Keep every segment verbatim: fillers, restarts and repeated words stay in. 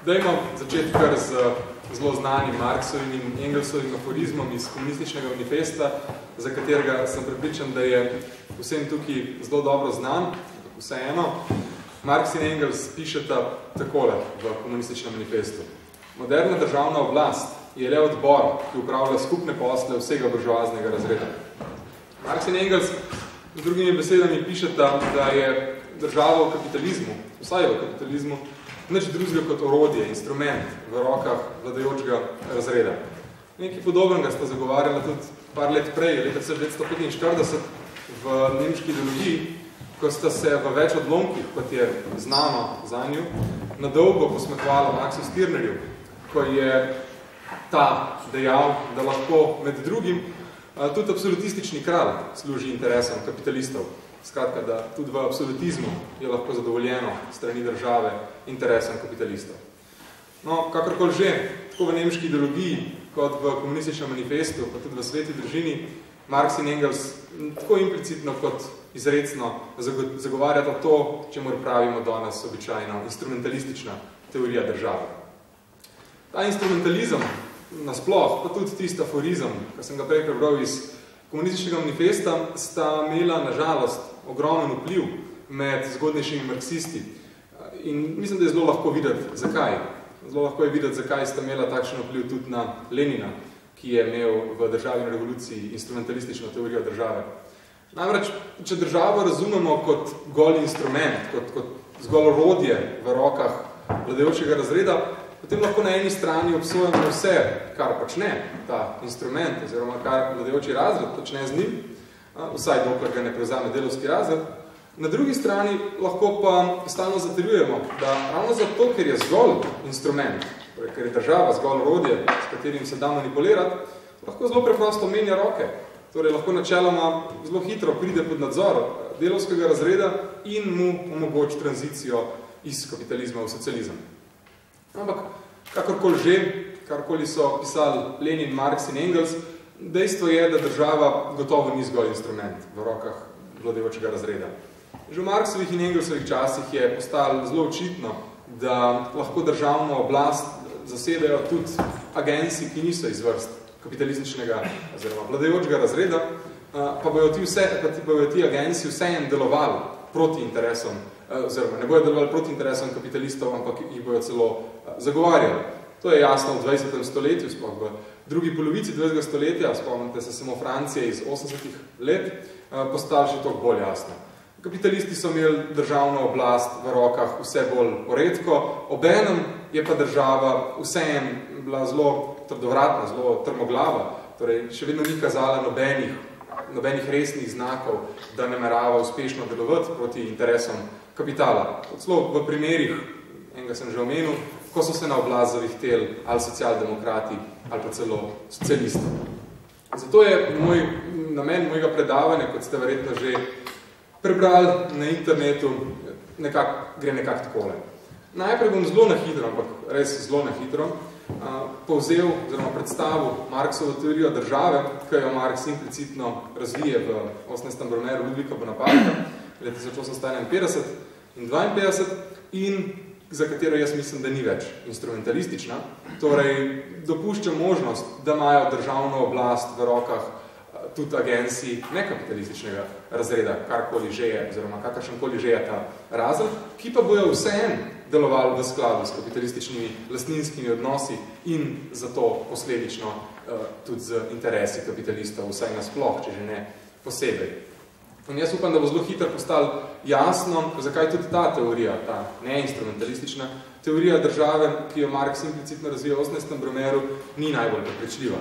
Dajmo začeti kar z zelo znanim Marksovim in Engelsovim aforizmom iz komunističnega manifesta, za katerega sem prepričan, da je vsem tukaj zelo dobro znan, vseeno. Marks in Engels pišeta takole v komunističnem manifestu. Moderna državna oblast je le odbor, ki upravlja skupne posle vsega buržoaznega razreda. Marks in Engels z drugimi besedami pišeta, da je država v kapitalizmu, vsaj v kapitalizmu, nič drugega kot orodje, instrument v rokah vladajočega razreda. Nekaj podobnega sta zagovarjala tudi par let prej, leta devetnajststo petinštirideset, v nemški ideologiji, ko sta se v več odlomkih, kot je znano za njo, nadolgo posmetovala Maxu Stirnerju, ko je ta dejal, da lahko med drugim tudi absolutistični kralj služi interesom kapitalistov. Skratka, da tudi v absolutizmu je lahko zadovoljeno strani države interesom kapitalistov. No, kakorkoli že, tako v nemški ideologiji, kot v komunističnem manifestu, pa tudi v sveti družini, Marks in Engels tako implicitno kot izrecno zagovarjata to, čemur pravimo danes običajno instrumentalistična teorija države. Ta instrumentalizem nasploh, pa tudi tisti aforizem, ki sem ga prej prebral iz komunističnega manifesta, sta imela na žalost ogromen vpliv med zgodnejšimi marksisti. In mislim, da je zelo lahko videti, zakaj. Zelo lahko je videti, zakaj sta imela takšen vpliv tudi na Lenina, ki je imel v državni revoluciji instrumentalistično teorijo države. Namreč, če državo razumemo kot gol instrument, kot, kot zgolj orodje v rokah vladajočega razreda, potem lahko na eni strani obsojamo vse, kar počne ta instrument, oziroma kar vladajoči razred počne z njim, vsaj dokler ga ne prevzame delovski razred. Na drugi strani lahko pa stalno zatrjujemo, da ravno zato, ker je zgolj instrument, torej, ker je država zgolj orodje, s katerim se da manipulirati, lahko zelo preprosto menja roke. Torej, lahko načeloma zelo hitro pride pod nadzor delovskega razreda in mu omogoči tranzicijo iz kapitalizma v socializem. Ampak, kakorkoli že, karkoli so pisali Lenin, Marks in Engels, dejstvo je, da država gotovo ni zgolj instrument v rokah vladajočega razreda. Že v Marksovih in Engelsovih časih je postalo zelo očitno, da lahko državno oblast zasedajo tudi agenciji, ki niso iz vrst kapitalističnega oziroma vladajočega razreda, pa bojo ti, vse, pa bojo ti agenciji vseeno delovali proti interesom, oziroma ne bojo delovali proti interesom kapitalistov, ampak jih bojo celo zagovarjali. To je jasno v dvajsetem stoletju, sploh v drugi polovici dvajsetega stoletja, spomnite se samo Francije iz osemdesetih let, postalo še toliko bolj jasno. Kapitalisti so imeli državno oblast v rokah vse bolj poredko, obenem je pa država vseeno bila zelo trdovratna, zelo trmoglava, torej še vedno ni kazala nobenih, nobenih resnih znakov, da namerava uspešno delovati proti interesom kapitala. Celo v primerih, enega sem že omenil, ko so se na oblast zavihteli ali socialdemokrati ali pa celo socialisti. Zato je moj namen mojega predavanja, kot ste verjetno že prebrali na internetu, nekak, gre nekako takole. Najprej bom zelo na hitro, ampak res zelo na hitro, povzel oziroma predstavil Marksovo teorijo države, ki jo Marks implicitno razvije v osemnajstem bromeru Ludvika Bonaparta, leta tisoč osemsto enainpetdeset in dvainpetdeset, in za katero jaz mislim, da ni več instrumentalistična. Torej, dopušča možnost, da imajo državno oblast v rokah tudi agenciji nekapitalističnega razreda, karkoli že je, oziroma kakršenkoli že je ta razred, ki pa bojo vseeno delovali v skladu s kapitalističnimi lastninskimi odnosi in zato posledično uh, tudi z interesi kapitalistov, vsaj nasploh, če že ne posebej. In jaz upam, da bo zelo hitro postalo jasno, zakaj tudi ta teorija, ta neinstrumentalistična teorija države, ki jo Marks implicitno razvija v osemnajstem bromeru, ni najbolj prepričljiva.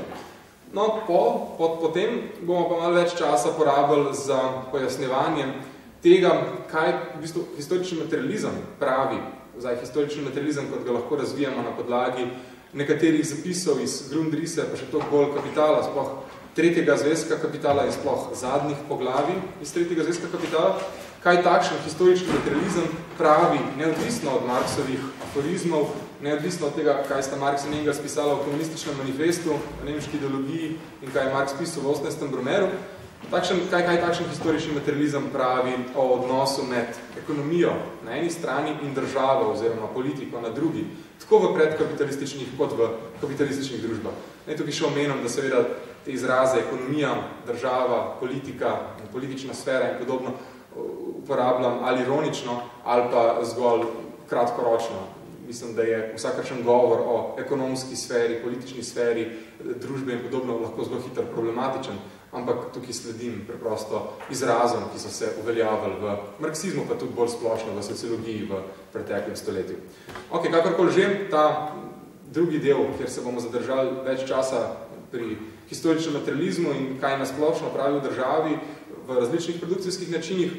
No, po, po, potem bomo pa malo več časa porabili za pojasnjevanje tega, kaj v bistvu historični materializem pravi, zdaj historični materializem, kot ga lahko razvijamo na podlagi nekaterih zapisov iz Grundrisse, pa še toliko bolj kapitala, sploh tretjega zvezka kapitala in sploh zadnjih poglavij iz tretjega zvezka kapitala, kaj takšen historični materializem pravi, neodvisno od Marksovih aforizmov, neodvisno od tega, kaj sta Marks in Engels pisala v komunističnem manifestu, v nemški ideologiji in kaj je Marks pisal v osemnajstem bromeru. Takšen, kaj, kaj takšen historični materializem pravi o odnosu med ekonomijo na eni strani in državo oziroma politiko na drugi, tako v predkapitalističnih kot v kapitalističnih družbah. Naj tukaj še omenim, da seveda te izraze ekonomija, država, politika, politična sfera in podobno uporabljam ali ironično ali pa zgolj kratkoročno. Mislim, da je vsakršen govor o ekonomski sferi, politični sferi, družbe in podobno lahko zelo hitro problematičen, ampak tukaj sledim preprosto izrazom, ki so se uveljavili v marksizmu, pa tudi bolj splošno v sociologiji v preteklem stoletju. Ok, kakorkoli že, ta drugi del, kjer se bomo zadržali več časa pri historičnem materializmu in kaj nasplošno pravi v državi v različnih produkcijskih načinih,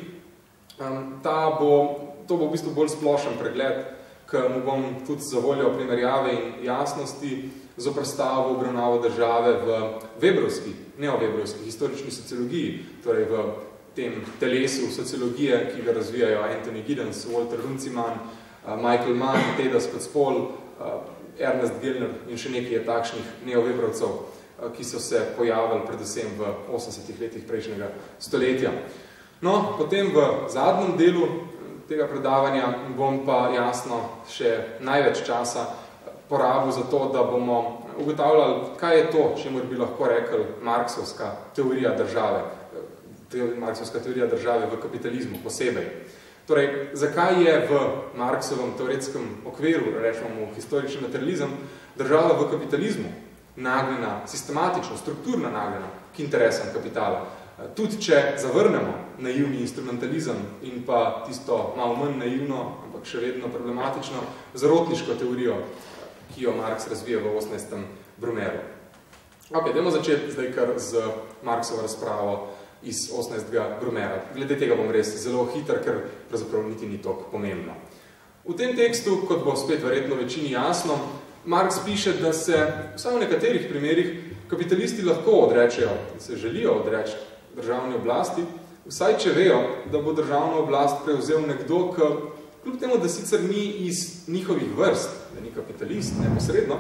ta bo, to bo v bistvu bolj splošen pregled, ker mu bom tudi za voljo primerjave in jasnosti zoprstavil obravnavo države v Webrovski, neovebrovski historični sociologiji, torej v tem telesu sociologije, ki ga razvijajo Anthony Giddens, Walter Runciman, Michael Mann, Teda Scott-Spol, Ernest Gellner in še nekaj takšnih neovebrovcev, ki so se pojavili predvsem v osemdesetih letih prejšnjega stoletja. No, potem v zadnjem delu tega predavanja bom pa jasno še največ časa porabil za to, da bomo ugotavljali, kaj je to, čemur bi lahko rekel marksovska teorija države, marksovska teorija države v kapitalizmu posebej. Torej, zakaj je v Marksovem teoretskem okviru, rečemo mu historični materializem, država v kapitalizmu nagnjena, sistematično, strukturno nagnjena k interesom kapitala. Tudi če zavrnemo naivni instrumentalizem in pa tisto malo manj naivno, ampak še vedno problematično, zarotniško teorijo, ki jo Marks razvija v osemnajstem Brumaireu. Ok, dajmo začeti zdaj kar z Marksovo razpravo iz osemnajstega Brumaira. Glede tega bom res zelo hiter, ker pravzaprav niti ni toliko pomembno. V tem tekstu, kot bo spet verjetno večini jasno, Marks piše, da se vsaj v nekaterih primerih kapitalisti lahko odrečejo, se želijo odreči državni oblasti, vsaj če vejo, da bo državno oblast prevzel nekdo, ki kljub temu, da sicer ni iz njihovih vrst, da ni kapitalist neposredno,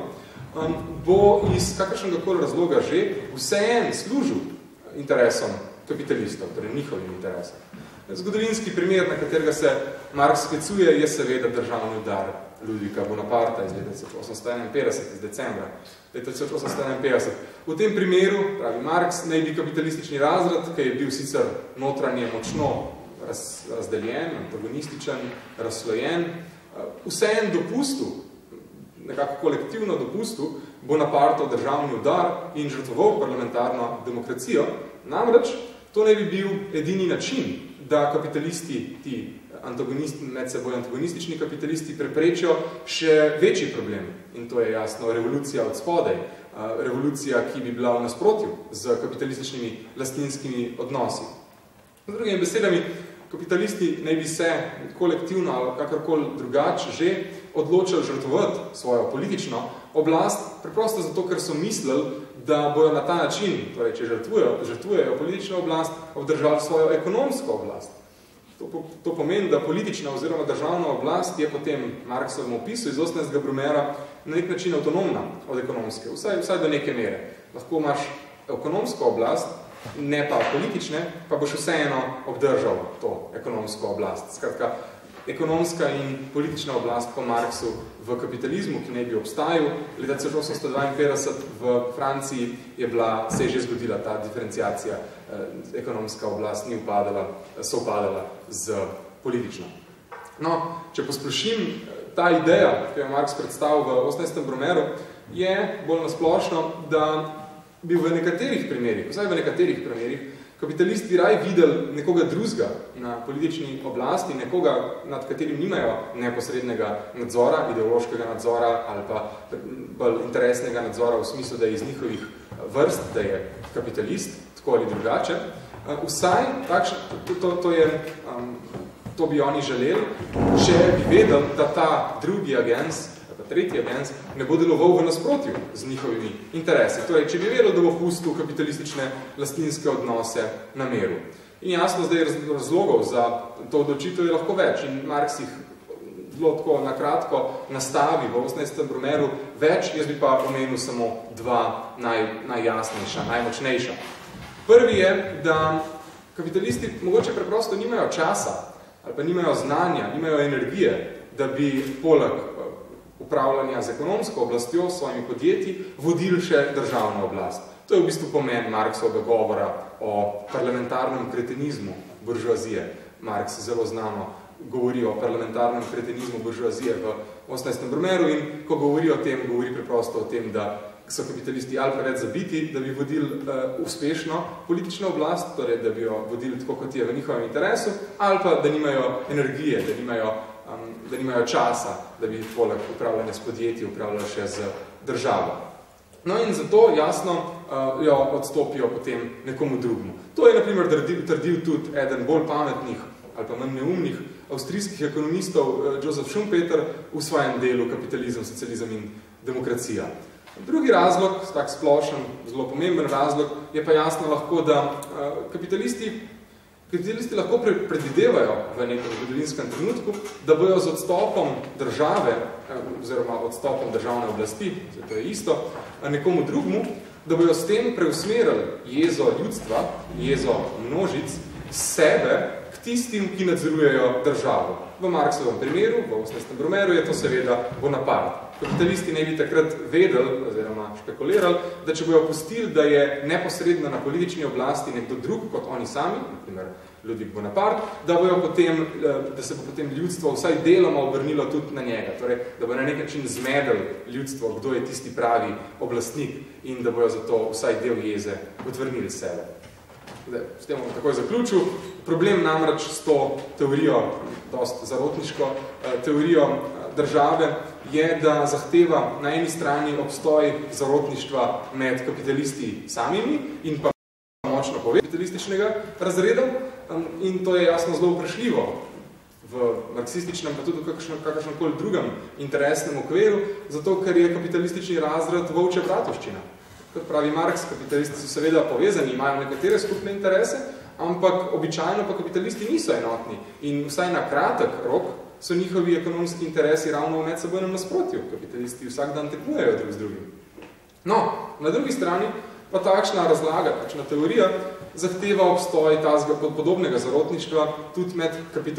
bo iz kakršnega koli razloga že vseeno služil interesom kapitalistov, torej njihovim interesom. Zgodovinski primer, na katerega se Marks sklicuje, je seveda državni udar Ludvika Bonaparta iz leta tisoč osemsto enainpetdeset, iz decembra leta tisoč osemsto enainpetdeset. V tem primeru, pravi Marks, naj bi kapitalistični razred, ki je bil sicer notranje močno raz, razdeljen, antagonističen, razslojen, vseeno dopustil, nekako kolektivno dopustil Bonapartov državni udar in žrtvoval parlamentarno demokracijo. Namreč, to naj bi bil edini način, da kapitalisti, ti antagonisti, med seboj antagonistični kapitalisti preprečijo še večji problem. In to je jasno revolucija od spodaj. Revolucija, ki bi bila v nasprotju z kapitalističnimi lastninskimi odnosi. Z drugimi besedami, kapitalisti naj bi se kolektivno ali kakorkoli drugače že odločili žrtvovati svojo politično oblast, preprosto zato, ker so mislili, da bojo na ta način, torej če žrtvujejo, žrtvujejo politično oblast, obdržali svojo ekonomsko oblast. To, to pomeni, da politična oziroma državna oblast je potem Marksovem opisu iz osemnajstega Brumaira na nek način avtonomna od ekonomske, vsaj, vsaj do neke mere. Lahko imaš ekonomsko oblast, ne pa politične, pa boš vseeno obdržal to ekonomsko oblast. Skratka, ekonomska in politična oblast po Marksu v kapitalizmu, ki naj bi obstajal, leta tisoč osemsto dvainpetdeset v Franciji je bila, se je že zgodila ta diferenciacija, ekonomska oblast ni upadala, so upadala z politično. No, če posplošim, ta ideja, ki jo Marks predstavil v osemnajstem Brumairu, je bolj nasplošno, da bi v nekaterih primerih, vsaj v nekaterih primerih, kapitalisti raj videli nekoga drugega na politični oblasti, nekoga, nad katerim nimajo neposrednega nadzora, ideološkega nadzora ali pa bolj interesnega nadzora v smislu, da je iz njihovih vrst, da je kapitalist, tako ali drugače. Vsaj, takšen, to, to, je, um, to bi oni želeli, če bi vedeli, da ta drugi agens, ta tretji agens, ne bo deloval v nasprotju z njihovimi interesi. Torej, če bi vedeli, da bo pustil kapitalistične lastninske odnose na meru. In jasno, zdaj razlogov za to odločitev je lahko več. In Marks jih zelo tako nakratko nastavi v osemnajstem Brumairu več, jaz bi pa omenil samo dva naj, najjasnejša, najmočnejša. Prvi je, da kapitalisti mogoče preprosto nimajo časa ali pa nimajo znanja, nimajo energije, da bi poleg upravljanja z ekonomsko oblastjo, s svojimi podjetji, vodili še državno oblast. To je v bistvu pomen Marxovega govora o parlamentarnem kretenizmu buržoazije. Marx zelo znano govori o parlamentarnem kretenizmu buržoazije v osemnajstem Brumaru in ko govori o tem, govori preprosto o tem, da so kapitalisti ali preveč zabiti, da bi vodili uh, uspešno politično oblast, torej da bi jo vodili tako, kot je v njihovem interesu, ali pa da nimajo energije, da nimajo, um, da nimajo časa, da bi poleg upravljanja s podjetji upravljali še z državo. No in zato jasno uh, jo odstopijo potem nekomu drugmu. To je na primer trdil, trdil tudi eden bolj pametnih ali pa manj neumnih avstrijskih ekonomistov uh, Joseph Schumpeter v svojem delu Kapitalizem, socializem in demokracija. Drugi razlog, tak splošen, zelo pomemben razlog, je pa jasno lahko, da uh, kapitalisti, kapitalisti lahko pre, predvidevajo v nekem zgodovinskem trenutku, da bojo z odstopom države, oziroma odstopom državne oblasti, to je isto, nekomu drugmu, da bojo s tem preusmerili jezo ljudstva, jezo množic, sebe k tistim, ki nadzorujejo državo. V Marxovem primeru, v osemnajstem Brumaru, je to seveda Bonaparte. Kapitalisti ne bi takrat vedeli, oziroma špekulirali, da če bojo pustili, da je neposredno na politični oblasti nekdo drug kot oni sami, na primer Ludwig Bonaparte, da, bojo potem, da se bo potem ljudstvo vsaj deloma obrnilo tudi na njega. Torej, da bo na nek način zmedel ljudstvo, kdo je tisti pravi oblastnik in da bojo zato vsaj del jeze odvrnili sebe. Zdaj, s tem bom takoj zaključil. Problem namreč s to teorijo, dost zarotniško teorijo države, je, da zahteva na eni strani obstoj zarotništva med kapitalisti samimi in pa močno poved kapitalističnega razreda in to je jasno zelo vprašljivo v marksističnem, pa tudi v kakršnem koli drugem interesnem okviru, zato ker je kapitalistični razred volčja bratovščina. Kot pravi Marx, kapitalisti so seveda povezani, imajo nekatere skupne interese, ampak običajno pa kapitalisti niso enotni in vsaj na kratek rok so njihovi ekonomski interesi ravno v medsebojnem nasprotju. Kapitalisti vsak dan tekmujejo drug z drugim. No, na drugi strani pa takšna razlaga, takšna teorija zahteva obstoj tazga podobnega zarotništva tudi med,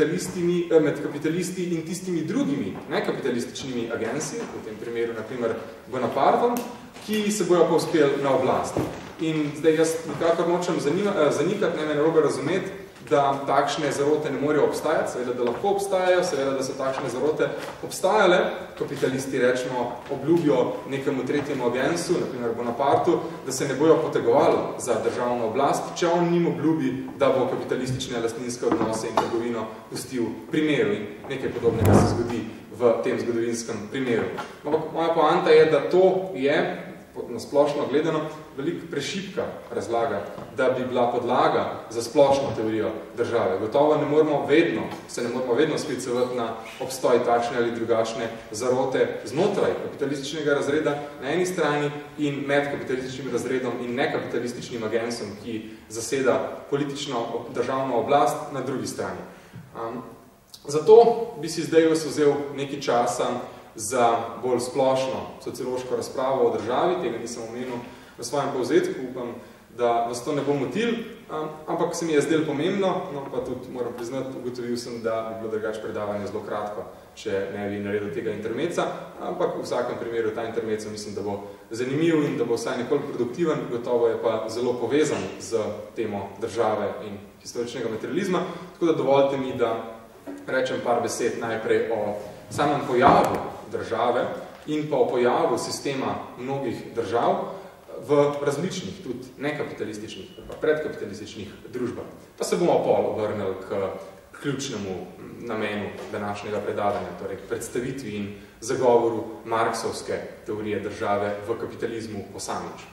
med kapitalisti in tistimi drugimi nekapitalističnimi agenci, v tem primeru na primer Bonapartom, ki se bojo pa uspeli na oblast. In zdaj jaz nikakor nočem zanikati, ne me narobe razumeti, da takšne zarote ne morejo obstajati, seveda, da lahko obstajajo, seveda, da so takšne zarote obstajale. Kapitalisti, rečemo, obljubijo nekemu tretjemu agensu, na primer Bonapartu, da se ne bojo potegovali za državno oblast, če on njim obljubi, da bo kapitalistične lastninske odnose in trgovino pustil primeru in nekaj podobnega se zgodi v tem zgodovinskem primeru. Moja poanta je, da to je, na splošno gledano, veliko prešipka razlaga, da bi bila podlaga za splošno teorijo države. Gotovo ne moramo vedno, se ne moramo vedno sklicevati na obstoj takšne ali drugačne zarote znotraj kapitalističnega razreda na eni strani in med kapitalističnim razredom in nekapitalističnim agensom, ki zaseda politično državno oblast na drugi strani. Um, zato bi si zdaj vzel nekaj časa za bolj splošno sociološko razpravo o državi, tega nisem omenil v svojem povzetku, upam, da vas to ne bo motil, ampak se mi je zdelo pomembno, no pa tudi moram priznati, ugotovil sem, da bi bilo drugače predavanje zelo kratko, če ne bi naredil tega intermeca, ampak v vsakem primeru ta intermeca mislim, da bo zanimiv in da bo vsaj nekoliko produktiven, gotovo je pa zelo povezan z temo države in historičnega materializma, tako da dovolite mi, da rečem par besed najprej o samem pojavu države in pa o pojavu sistema mnogih držav v različnih, tudi nekapitalističnih, pa predkapitalističnih družbah. Pa se bomo pol vrnili k ključnemu namenu današnjega predavanja, torej k predstavitvi in zagovoru marksovske teorije države v kapitalizmu posamič.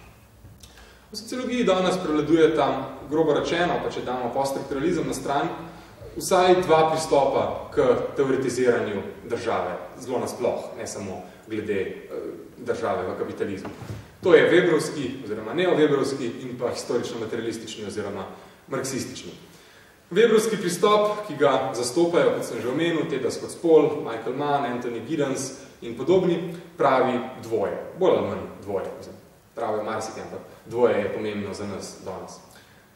V sociologiji danes prevladuje tam, grobo rečeno, pa če damo poststrukturalizem na stran, vsaj dva pristopa k teoretiziranju države, zelo nasploh, ne samo glede države v kapitalizmu. To je Weberovski oziroma neo-Weberovski in pa historično-materialistični oziroma marksistični. Weberovski pristop, ki ga zastopajo, kot sem že omenil, Teda Scott-Spol, Michael Mann, Anthony Giddens in podobni, pravi dvoje, bolj ali manj dvoje. Pravijo marsikaj, ampak dvoje je pomembno za nas danes.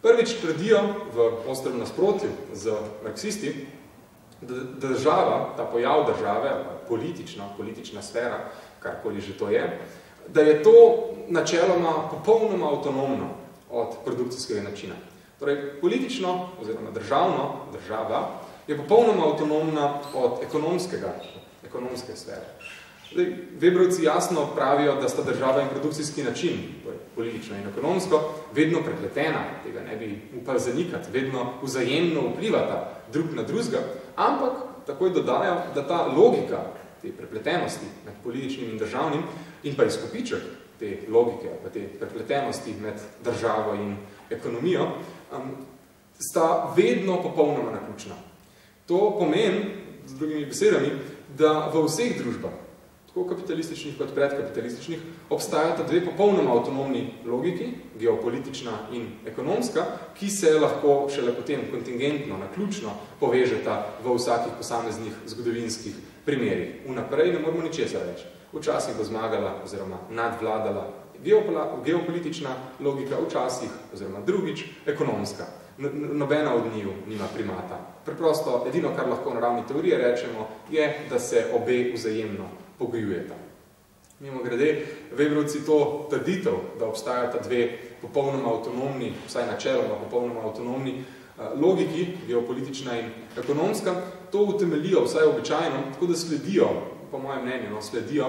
Prvič trdijo v ostrem nasprotju z marksisti, da država, ta pojav države, politična, politična sfera, karkoli že to je, da je to načeloma popolnoma avtonomno od produkcijskega načina. Torej, politično oziroma državno, država, je popolnoma avtonomna od ekonomskega, ekonomske sfere. Zdaj, Weberovci jasno pravijo, da sta država in produkcijski način, torej politično in ekonomsko, vedno prepletena, tega ne bi upali zanikati, vedno vzajemno vplivata drug na drugega, ampak takoj dodajo, da ta logika te prepletenosti med političnim in državnim in pa izkupiček te logike, pa te prepletenosti med državo in ekonomijo, um, sta vedno popolnoma naključna. To pomeni, z drugimi besedami, da v vseh družbah, tako kapitalističnih kot predkapitalističnih, obstajata dve popolnoma avtonomni logiki, geopolitična in ekonomska, ki se lahko šele potem kontingentno, naključno povežeta v vsakih posameznih zgodovinskih primerih. Vnaprej ne moramo ničesar reči. Včasih bo zmagala oziroma nadvladala geopolitična logika, včasih oziroma drugič ekonomska. Nobena od njiju nima primata. Preprosto, edino, kar lahko v naravni teorije rečemo, je, da se obe vzajemno pogojujeta. Mimo grede, Weberovci to trditev, da obstajata dve popolnoma avtonomni, vsaj načeloma popolnoma avtonomni logiki, geopolitična in ekonomska, to utemeljijo vsaj običajno, tako da sledijo, po mojem mnenju, no, sledijo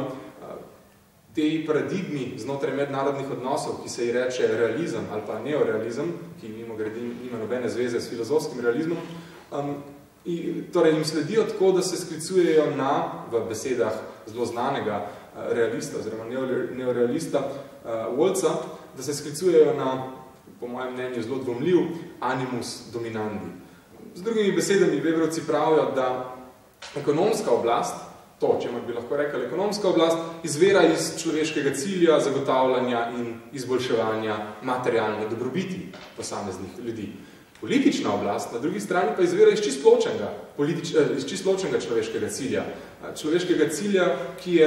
tej paradigmi znotraj mednarodnih odnosov, ki se ji reče realizem ali pa neorealizem, ki mimo grede nima nobene zveze s filozofskim realizmom, um, in, torej jim sledijo tako, da se sklicujejo na, v besedah zelo znanega uh, realista oziroma neorealista uh, Wolca, da se sklicujejo na, po mojem mnenju, zelo dvomljiv animus dominandi. Z drugimi besedami Weberovci pravijo, da ekonomska oblast, to, čemer bi lahko rekli ekonomska oblast, izvira iz človeškega cilja, zagotavljanja in izboljševanja materialne dobrobiti posameznih ljudi. Politična oblast, na drugi strani, pa izvira iz čist ločenega, politič, iz čist ločenega človeškega cilja. Človeškega cilja, ki je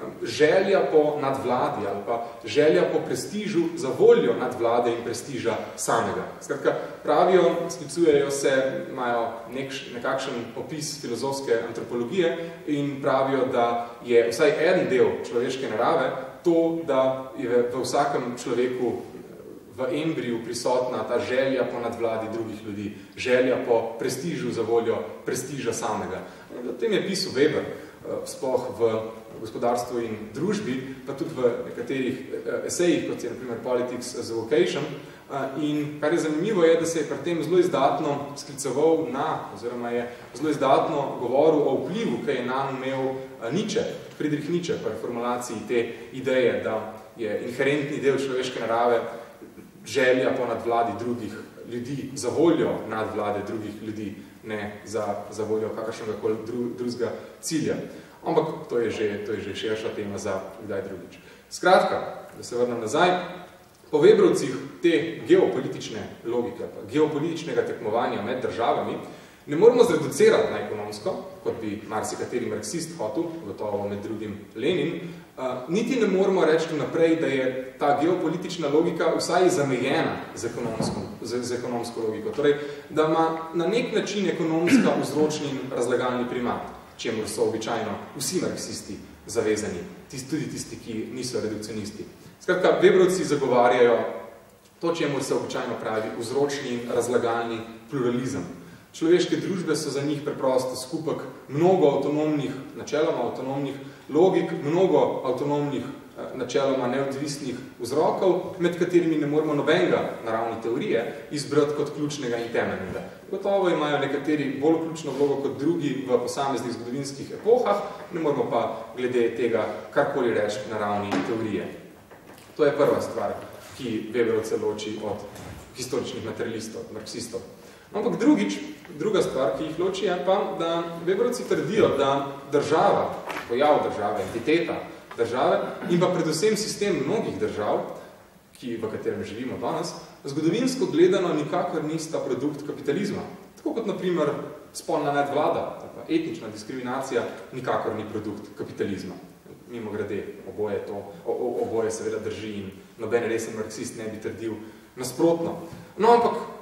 želja po nadvladi ali pa želja po prestižu za voljo nadvlade in prestiža samega. Skratka, pravijo, sklicujejo se, imajo nek, nekakšen opis filozofske antropologije in pravijo, da je vsaj en del človeške narave to, da je v vsakem človeku v embriju prisotna ta želja po nadvladi drugih ljudi, želja po prestižu za voljo prestiža samega. O tem je pisal Weber, sploh v gospodarstvu in družbi, pa tudi v nekaterih esejih, kot je na primer Politics as a Vocation. In kar je zanimivo je, da se je pri tem zelo izdatno skliceval na, oziroma je zelo izdatno govoril o vplivu, ki je nam imel Nietzsche, Friedrich Nietzsche, pri formulaciji te ideje, da je inherentni del človeške narave želja po nadvladi drugih ljudi, za voljo nadvlade drugih ljudi, ne za, za voljo kakršnega koli dru, drugega cilja. Ampak to je, že, to je že širša tema za kdaj drugič. Skratka, da se vrnem nazaj, po Weberovcih te geopolitične logike, geopolitičnega tekmovanja med državami, ne moramo zreducirati na ekonomsko, kot bi marsikateri marksist hotel, gotovo med drugim Lenin, uh, niti ne moramo reči naprej, da je ta geopolitična logika vsaj zamejena z ekonomsko, z, z ekonomsko logiko. Torej, da ima na nek način ekonomska vzročni in razlagalni primat, čemur so običajno vsi marksisti zavezani, tist, tudi tisti, ki niso redukcionisti. Skratka, Weberovci zagovarjajo to, čemur se običajno pravi vzročni in razlagalni pluralizem. Človeške družbe so za njih preprosto skupek mnogo avtonomnih, načeloma avtonomnih logik, mnogo avtonomnih, načeloma neodvisnih vzrokov, med katerimi ne moramo nobenega naravni teorije izbrati kot ključnega in temeljnega. Gotovo imajo nekateri bolj ključno vlogo kot drugi v posameznih zgodovinskih epohah, ne moramo pa glede tega karkoli reči naravni teorije. To je prva stvar, ki Weberovce loči od historičnih materialistov, marksistov. Ampak drugič, druga stvar, ki jih loči, je pa, da Weberovci trdijo, da država, pojav države, entiteta države in pa predvsem sistem mnogih držav, ki, v katerem živimo danes, zgodovinsko gledano nikakor nista produkt kapitalizma. Tako kot, na primer, spolna nadvlada, etnična diskriminacija nikakor ni produkt kapitalizma. Mimo grede, oboje, to, oboje seveda drži in noben resen marksist ne bi trdil nasprotno. No, ampak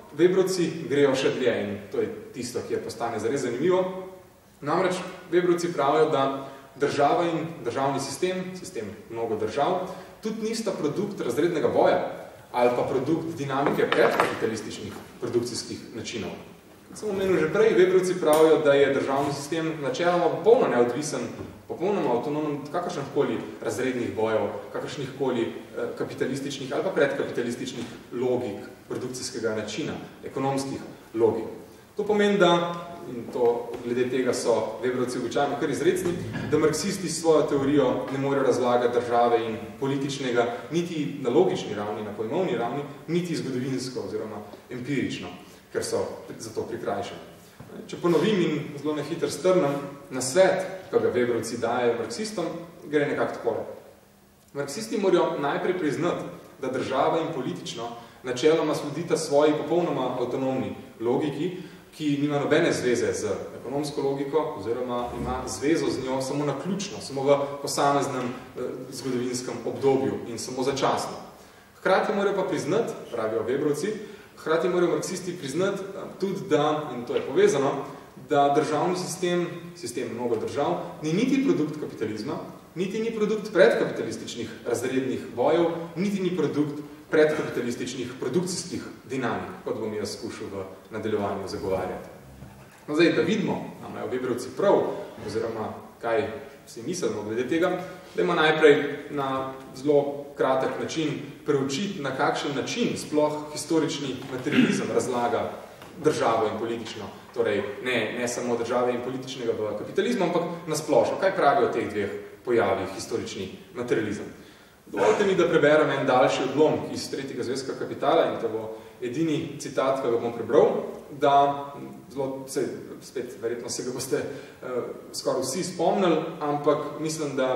Webrovci grejo še dlje in to je tisto, ki je postane zares zanimivo. Namreč Webrovci pravijo, da država in državni sistem, sistem mnogo držav, tudi nista produkt razrednega boja ali pa produkt dinamike predkapitalističnih produkcijskih načinov. Kot sem omenil že prej, Webrovci pravijo, da je državni sistem načeloma popolno neodvisen, popolnoma avtonomen od kakršnihkoli razrednih bojev, kakršnihkoli kapitalističnih ali pa predkapitalističnih logik produkcijskega načina, ekonomskih logik. To pomeni, da, in to glede tega so Webrovci običajno kar izrecni, da marksisti svojo teorijo ne morejo razlagati države in političnega niti na logični ravni, na pojmovni ravni, niti zgodovinsko oziroma empirično, ker so za to prikrajšani. Če ponovim in zelo nehiter strnem, na svet, ki ga Webrovci dajejo marksistom, gre nekako takole. Marksisti morajo najprej priznati, da država in politično načeloma sledita svoji popolnoma avtonomni logiki, ki nima nobene zveze z ekonomsko logiko oziroma ima zvezo z njo samo naključno, samo v posameznem eh, zgodovinskem obdobju in samo začasno. Hkrati morajo pa priznati, pravijo Webrovci, hkrati morajo marksisti priznati tudi, da, in to je povezano, da državni sistem, sistem mnogo držav, ni niti produkt kapitalizma, niti ni produkt predkapitalističnih razrednih bojev, niti ni produkt predkapitalističnih produkcijskih dinamik, kot bom jaz skušal v nadaljevanju zagovarjati. No, zdaj, da vidimo, da imajo Webrovci prav, oziroma kaj si mislimo glede tega, da ima najprej na zelo kratek način preučiti, na kakšen način sploh historični materializem razlaga državo in politično, torej ne, ne samo države in političnega v kapitalizmu, ampak nasplošno. Kaj pravijo o teh dveh pojavih historični materializem? Dovolite mi, da preberem en daljši odlom iz tretjega zvezka Kapitala in to bo edini citat, ki ga bom prebral, da zelo, se, spet verjetno se ga boste uh, skoraj vsi spomnili, ampak mislim, da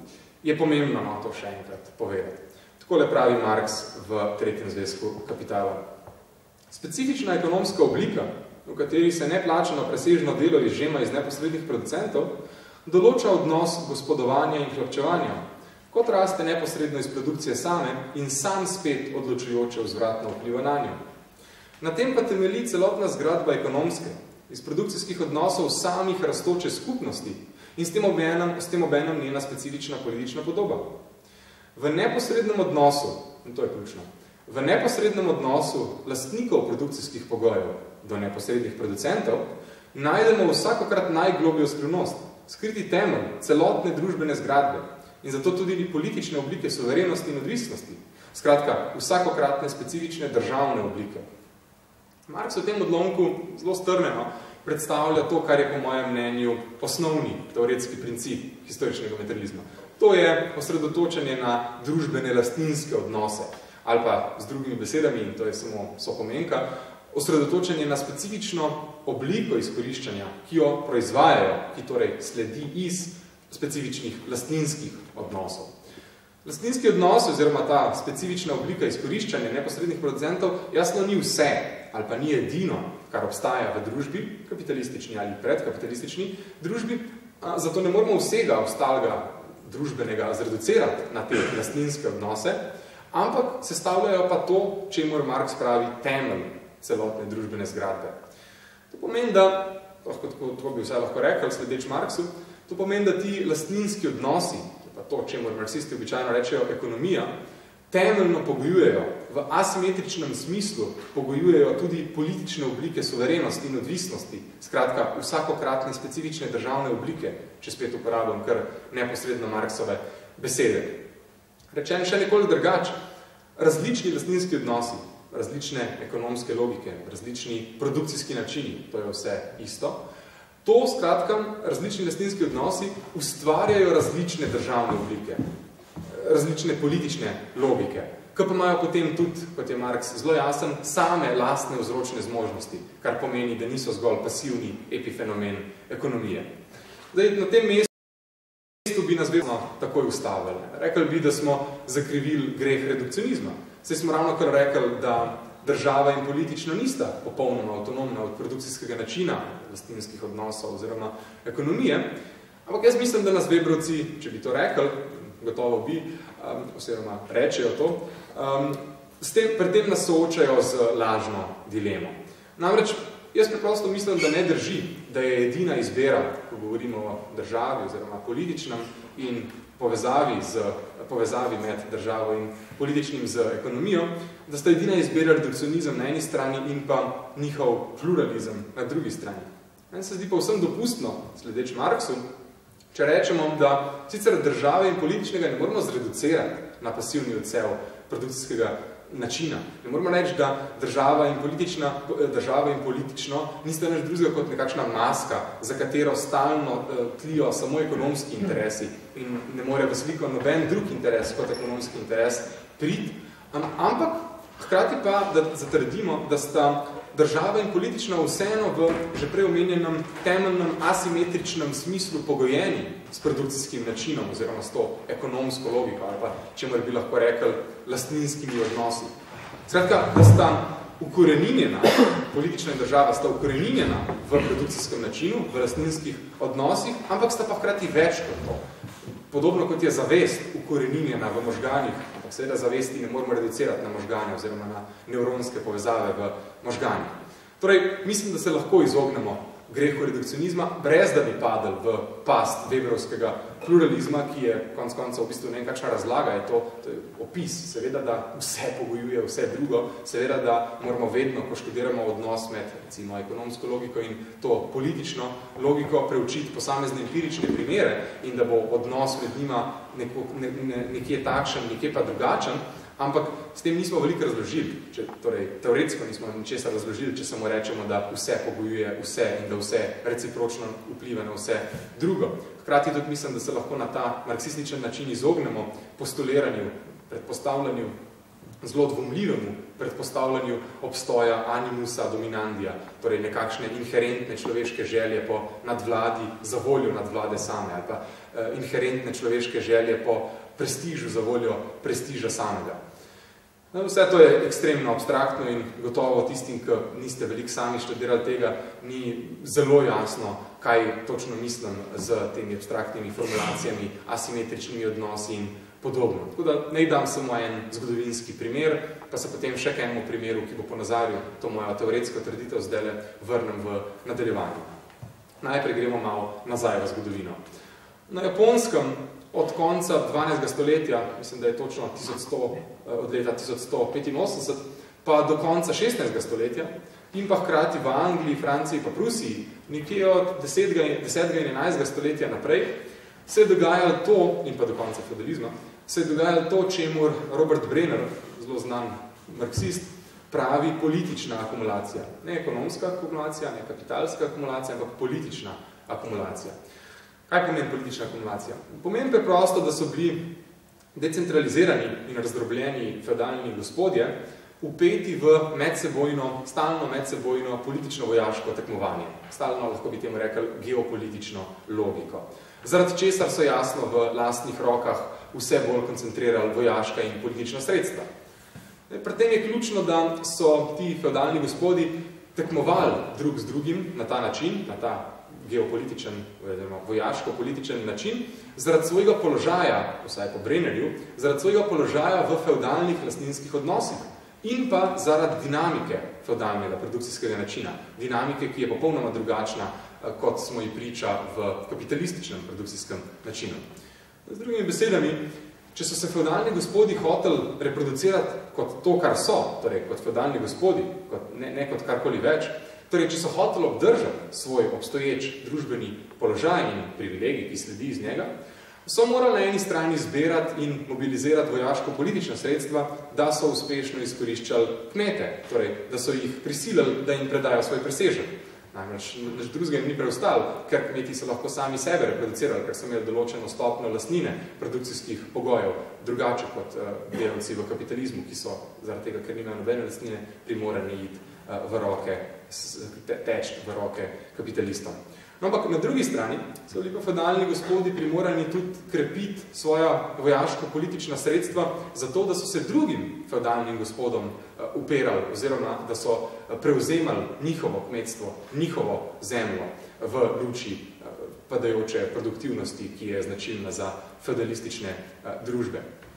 je pomembno no, to še enkrat povedati. Takole pravi Marx v tretjem zvezku Kapitala. Specifična ekonomska oblika, v kateri se neplačano presežno delo izžema iz neposrednih producentov, določa odnos gospodovanja in hlapčevanja, kot raste neposredno iz produkcije same in sam spet odločujoče vzvratno vpliva na njo. Na tem pa temelji celotna zgradba ekonomske, iz produkcijskih odnosov samih rastoče skupnosti in s tem obenem, s tem obenem njena specifična politična podoba. V neposrednem odnosu, in to je ključno, v neposrednem odnosu lastnikov produkcijskih pogojev do neposrednih producentov najdemo vsakokrat najglobljo skrivnost, skriti temelj celotne družbene zgradbe, in zato tudi politične oblike suverenosti in odvisnosti. Skratka, vsakokratne specifične državne oblike. Marx v tem odlomku zelo strneno predstavlja to, kar je po mojem mnenju osnovni teoretski princip historičnega materializma. To je osredotočenje na družbene lastninske odnose, ali pa z drugimi besedami, in to je samo sopomenka, osredotočenje na specifično obliko izkoriščanja, ki jo proizvajajo, ki torej sledi iz specifičnih lastninskih odnosov. Lastninski odnos oziroma ta specifična oblika izkoriščanja neposrednih producentov jasno ni vse ali pa ni edino, kar obstaja v družbi, kapitalistični ali predkapitalistični družbi, zato ne moramo vsega ostalega družbenega zreducirati na te lastninske odnose, ampak sestavljajo pa to, čemur Marx pravi temelj celotne družbene zgradbe. To pomeni, da, lahko tako bi vse lahko rekel, sledeč Marxu, to pomeni, da ti lastninski odnosi, pa to, čemu marksisti običajno rečejo ekonomija, temeljno pogojujejo, v asimetričnem smislu pogojujejo tudi politične oblike suverenosti in odvisnosti, skratka vsakokratne specifične državne oblike, če spet uporabljam kar neposredno Marksove besede. Rečen še nekoliko drugače, različni lastninski odnosi, različne ekonomske logike, različni produkcijski načini, to je vse isto, to, skratka, različni lastninski odnosi ustvarjajo različne državne oblike, različne politične logike, ki pa imajo potem tudi, kot je Marx zelo jasen, same lastne vzročne zmožnosti, kar pomeni, da niso zgolj pasivni epifenomen ekonomije. Zdaj, na tem mestu bi nas vedno takoj ustavili. Rekli bi, da smo zakrivili greh redukcionizma. Saj smo ravno kar rekli, da država in politično nista popolnoma avtonomna od produkcijskega načina, lastninskih odnosov oziroma ekonomije, ampak jaz mislim, da nas Webrovci, če bi to rekli, gotovo bi, um, oziroma rečejo to, um, s tem, pri tem nas soočajo z lažno dilemo. Namreč, jaz preprosto mislim, da ne drži, da je edina izbira, ko govorimo o državi oziroma političnem in povezavi, z, povezavi med državo in političnim z ekonomijo, da sta edina izbira redukcionizem na eni strani in pa njihov pluralizem na drugi strani. Meni se zdi pa vsem dopustno, sledeč Marksu, če rečemo, da sicer države in političnega ne moramo zreducirati na pasivni odsev produkcijskega načina. Ne moramo reči, da država in, politična, država in politično nista nič drugega kot nekakšna maska, za katero stalno uh, tlijo samo ekonomski interesi in ne more v sliko noben drug interes kot ekonomski interes priti, ampak hkrati pa, da zatrdimo, da sta država in politična vseeno v že prej omenjenem temeljnem asimetričnem smislu pogojeni s produkcijskim načinom oziroma s to ekonomsko logiko ali pa, čemer bi lahko rekel, lastninskimi odnosi. Skratka, da sta ukoreninjena, politična in država sta ukoreninjena v produkcijskem načinu, v lastninskih odnosih, ampak sta pa hkrati več kot to. Podobno kot je zavest ukoreninjena v možganjih, ampak seveda zavesti ne moramo reducirati na možganje oziroma na nevronske povezave v možganjih. Torej, mislim, da se lahko izognemo grehu redukcionizma, brez da bi padel v past Weberovskega pluralizma, ki je konec konca v bistvu nekakšna razlaga, je to, to je opis, seveda, da vse pogojuje vse drugo, seveda, da moramo vedno, ko študiramo odnos med recimo ekonomsko logiko in to politično logiko, preučiti posamezne empirične primere in da bo odnos med njima neko, ne, ne, nekje takšen, nekje pa drugačen, ampak s tem nismo veliko razložili, če, torej teoretsko nismo ničesar razložili, če samo rečemo, da vse pogojuje vse in da vse recipročno vpliva na vse drugo. Hkrati tudi mislim, da se lahko na ta marksističen način izognemo postuliranju, predpostavljanju, zelo dvomljivemu predpostavljanju obstoja animusa dominandija, torej nekakšne inherentne človeške želje po nadvladi za voljo nadvlade same, ali pa uh, inherentne človeške želje po prestižu za voljo prestiža samega. Vse to je ekstremno abstraktno in gotovo tistim, ki niste veliko sami študirali tega, ni zelo jasno, kaj točno mislim z temi abstraktnimi formulacijami, asimetričnimi odnosi in podobno. Tako da naj dam samo en zgodovinski primer, pa se potem še k enemu primeru, ki bo ponazaril to mojo teoretsko trditev, zdajle vrnem v nadaljevanje. Najprej gremo malo nazaj v zgodovino. Na Japonskem od konca dvanajstega stoletja, mislim, da je točno tisoč sto, od leta tisoč sto petinosemdeset, pa do konca šestnajstega stoletja, in pa hkrati v Angliji, Franciji pa Prusiji, nekje od desetega in enajstega stoletja naprej, se je dogajalo to, in pa do konca feudalizma, se je dogajalo to, čemur Robert Brenner, zelo znan marksist, pravi politična akumulacija. Ne ekonomska akumulacija, ne kapitalska akumulacija, ampak politična akumulacija. Kaj pomeni politična akumulacija? Pomeni preprosto, da so bili decentralizirani in razdrobljeni feudalni gospodje vpeti v medsebojno, stalno medsebojno politično-vojaško tekmovanje. Stalno, lahko bi temu rekel, geopolitično logiko. Zaradi česar so jasno v lastnih rokah vse bolj koncentrirali vojaška in politična sredstva. Pri tem je ključno, da so ti feudalni gospodi tekmovali drug z drugim na ta način, na ta geopolitičen, vojaško-političen način, zaradi svojega položaja, vsaj po Brennerju, zaradi svojega položaja v feudalnih lastninskih odnosih in pa zaradi dinamike feudalnega produkcijskega načina. Dinamike, ki je popolnoma drugačna, kot smo ji priča v kapitalističnem produkcijskem načinu. Z drugimi besedami, če so se feudalni gospodi hoteli reproducirati kot to, kar so, torej kot feudalni gospodi, kot, ne, ne kot karkoli več, torej, če so hoteli obdržati svoj obstoječ družbeni položaj in privilegij, ki sledi iz njega, so morali na eni strani zbirati in mobilizirati vojaško-politična sredstva, da so uspešno izkoriščali kmete, torej, da so jih prisilili, da jim predajo svoj presežek. Namreč, nič drugega ni preostalo, ker kmeti so lahko sami sebe reproducirali, ker so imeli določeno stopno lastnine produkcijskih pogojev, drugače kot uh, delavci v kapitalizmu, ki so zaradi tega, ker nimajo nobene lastnine, primorani iti uh, v roke, teč v roke kapitalistom. No, ampak na drugi strani so bili pa feudalni gospodi primorani tudi krepiti svoja vojaško-politična sredstva zato, da so se drugim feudalnim gospodom uperali oziroma da so prevzemali njihovo kmetstvo, njihovo zemljo v luči padajoče produktivnosti, ki je značilna za feudalistične družbe.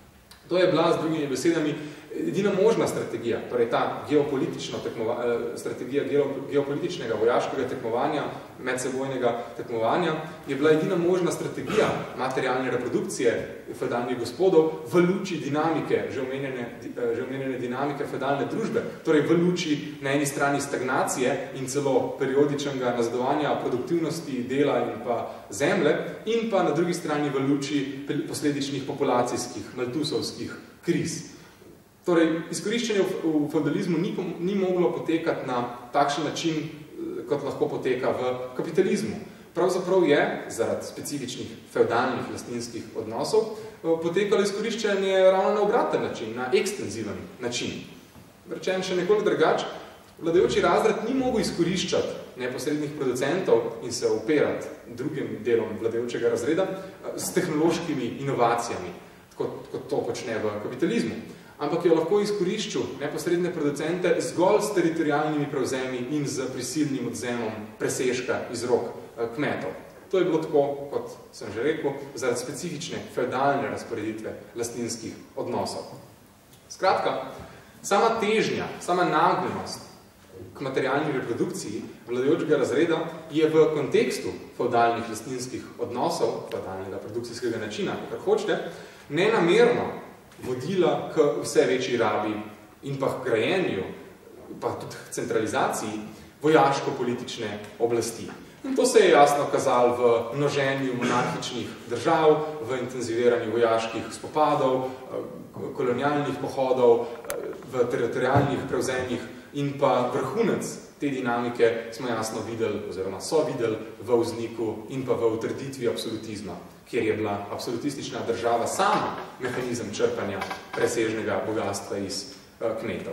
To je bila z drugimi besedami edina možna strategija, torej ta geopolitična tekmova, strategija geopolitičnega vojaškega tekmovanja, medsebojnega tekmovanja, je bila edina možna strategija materialne reprodukcije feudalnih gospodov v luči dinamike, že omenjene, že omenjene dinamike feudalne družbe, torej v luči na eni strani stagnacije in celo periodičnega nazadovanja produktivnosti dela in pa zemlje in pa na drugi strani v luči posledičnih populacijskih, maltusovskih kriz. Torej, izkoriščenje v feudalizmu ni, ni moglo potekati na takšen način, kot lahko poteka v kapitalizmu. Pravzaprav je, zaradi specifičnih feudalnih lastninskih odnosov, potekalo izkoriščenje ravno na obraten način, na ekstenziven način. Rečen še nekoliko drugač, vladajoči razred ni mogel izkoriščati neposrednih producentov in se opirati drugim delom vladajočega razreda s tehnološkimi inovacijami, kot, kot to počne v kapitalizmu. Ampak je lahko izkoriščil neposredne producente zgolj s teritorijalnimi prevzemi in z prisilnim odzemom presežka iz rok kmetov. To je bilo tako, kot sem že rekel, zaradi specifične feudalne razporeditve lastninskih odnosov. Skratka, sama težnja, sama nagnjenost k materialni reprodukciji vladajočega razreda je v kontekstu feudalnih lastninskih odnosov, feudalnega produkcijskega načina, kar hočete, nenamerno vodila k vse večji rabi in pa k grajenju, pa tudi k centralizaciji vojaško-politične oblasti. In to se je jasno kazalo v množenju monarhičnih držav, v intenziviranju vojaških spopadov, kolonialnih pohodov, v teritorijalnih prevzemih in pa vrhunec te dinamike smo jasno videli, oziroma so videli v vzniku in pa v utrditvi absolutizma, kjer je bila absolutistična država sama mehanizem črpanja presežnega bogatstva iz uh, kmetov.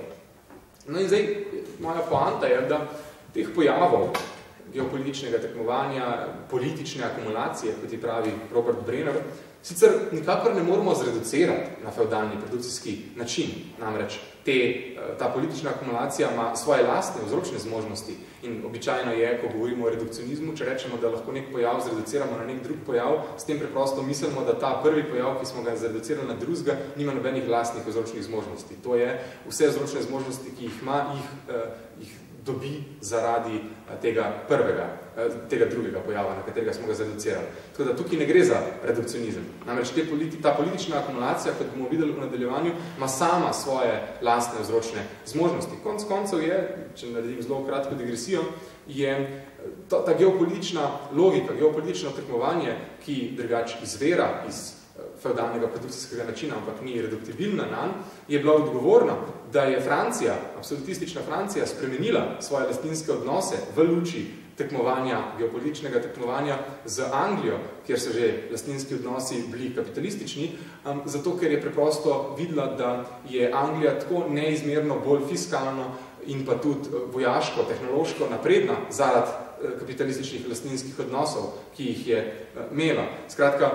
No in zdaj, moja poanta je, da teh pojavov geopolitičnega tekmovanja, politične akumulacije, kot ji pravi Robert Brenner, sicer nikakor ne moramo zreducirati na feudalni produkcijski način. Namreč te, ta politična akumulacija ima svoje lastne vzročne zmožnosti in običajno je, ko govorimo o redukcionizmu, če rečemo, da lahko nek pojav zreduciramo na nek drug pojav, s tem preprosto mislimo, da ta prvi pojav, ki smo ga zreducirali na drugega, nima nobenih lastnih vzročnih zmožnosti. To je vse vzročne zmožnosti, ki jih ima, jih, jih dobi zaradi tega prvega, tega drugega pojava, na katerega smo ga zreducirali. Tako da tukaj ne gre za redukcionizem. Namreč te politi, ta politična akumulacija, kot bomo videli v nadaljevanju, ima sama svoje lastne vzročne zmožnosti. Konc koncev je, če naredim zelo kratko digresijo, je ta, ta geopolitična logika, geopolitično tekmovanje, ki drugače izvira iz feudalnega produkcijskega načina, ampak ni reduktibilna nanj, je bila odgovorna, da je Francija, absolutistična Francija, spremenila svoje lastninske odnose v luči tekmovanja, geopolitičnega tekmovanja z Anglijo, kjer so že lastninski odnosi bili kapitalistični, um, zato ker je preprosto videla, da je Anglija tako neizmerno bolj fiskalno in pa tudi vojaško, tehnološko napredna zaradi kapitalističnih lastninskih odnosov, ki jih je imela. Skratka,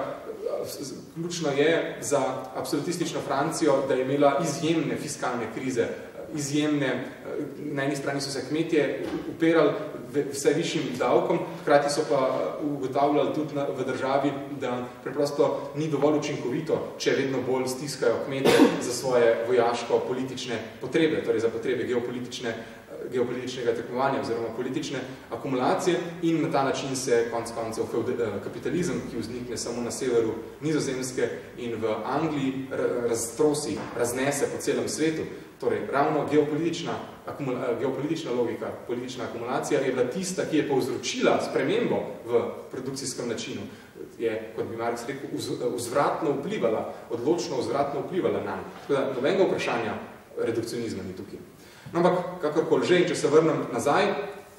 ključno je za absolutistično Francijo, da je imela izjemne fiskalne krize, izjemne, na eni strani so se kmetje upirali vse višjim davkom, hkrati so pa ugotavljali tudi v državi, da preprosto ni dovolj učinkovito, če vedno bolj stiskajo kmetje za svoje vojaško-politične potrebe, torej za potrebe geopolitične, geopolitičnega tekmovanja oziroma politične akumulacije in na ta način se konc koncev kapitalizem, ki vznikne samo na severu Nizozemske in v Angliji, raztrosi, raznese po celem svetu. Torej, ravno geopolitična, geopolitična logika, politična akumulacija je bila tista, ki je povzročila spremembo v produkcijskem načinu. Je, kot bi Marx rekel, vzvratno vplivala, odločno vzvratno vplivala nam. Tako da, nobenega vprašanja redukcionizma ni tukaj. No, ampak, kakorkoli že, če se vrnem nazaj,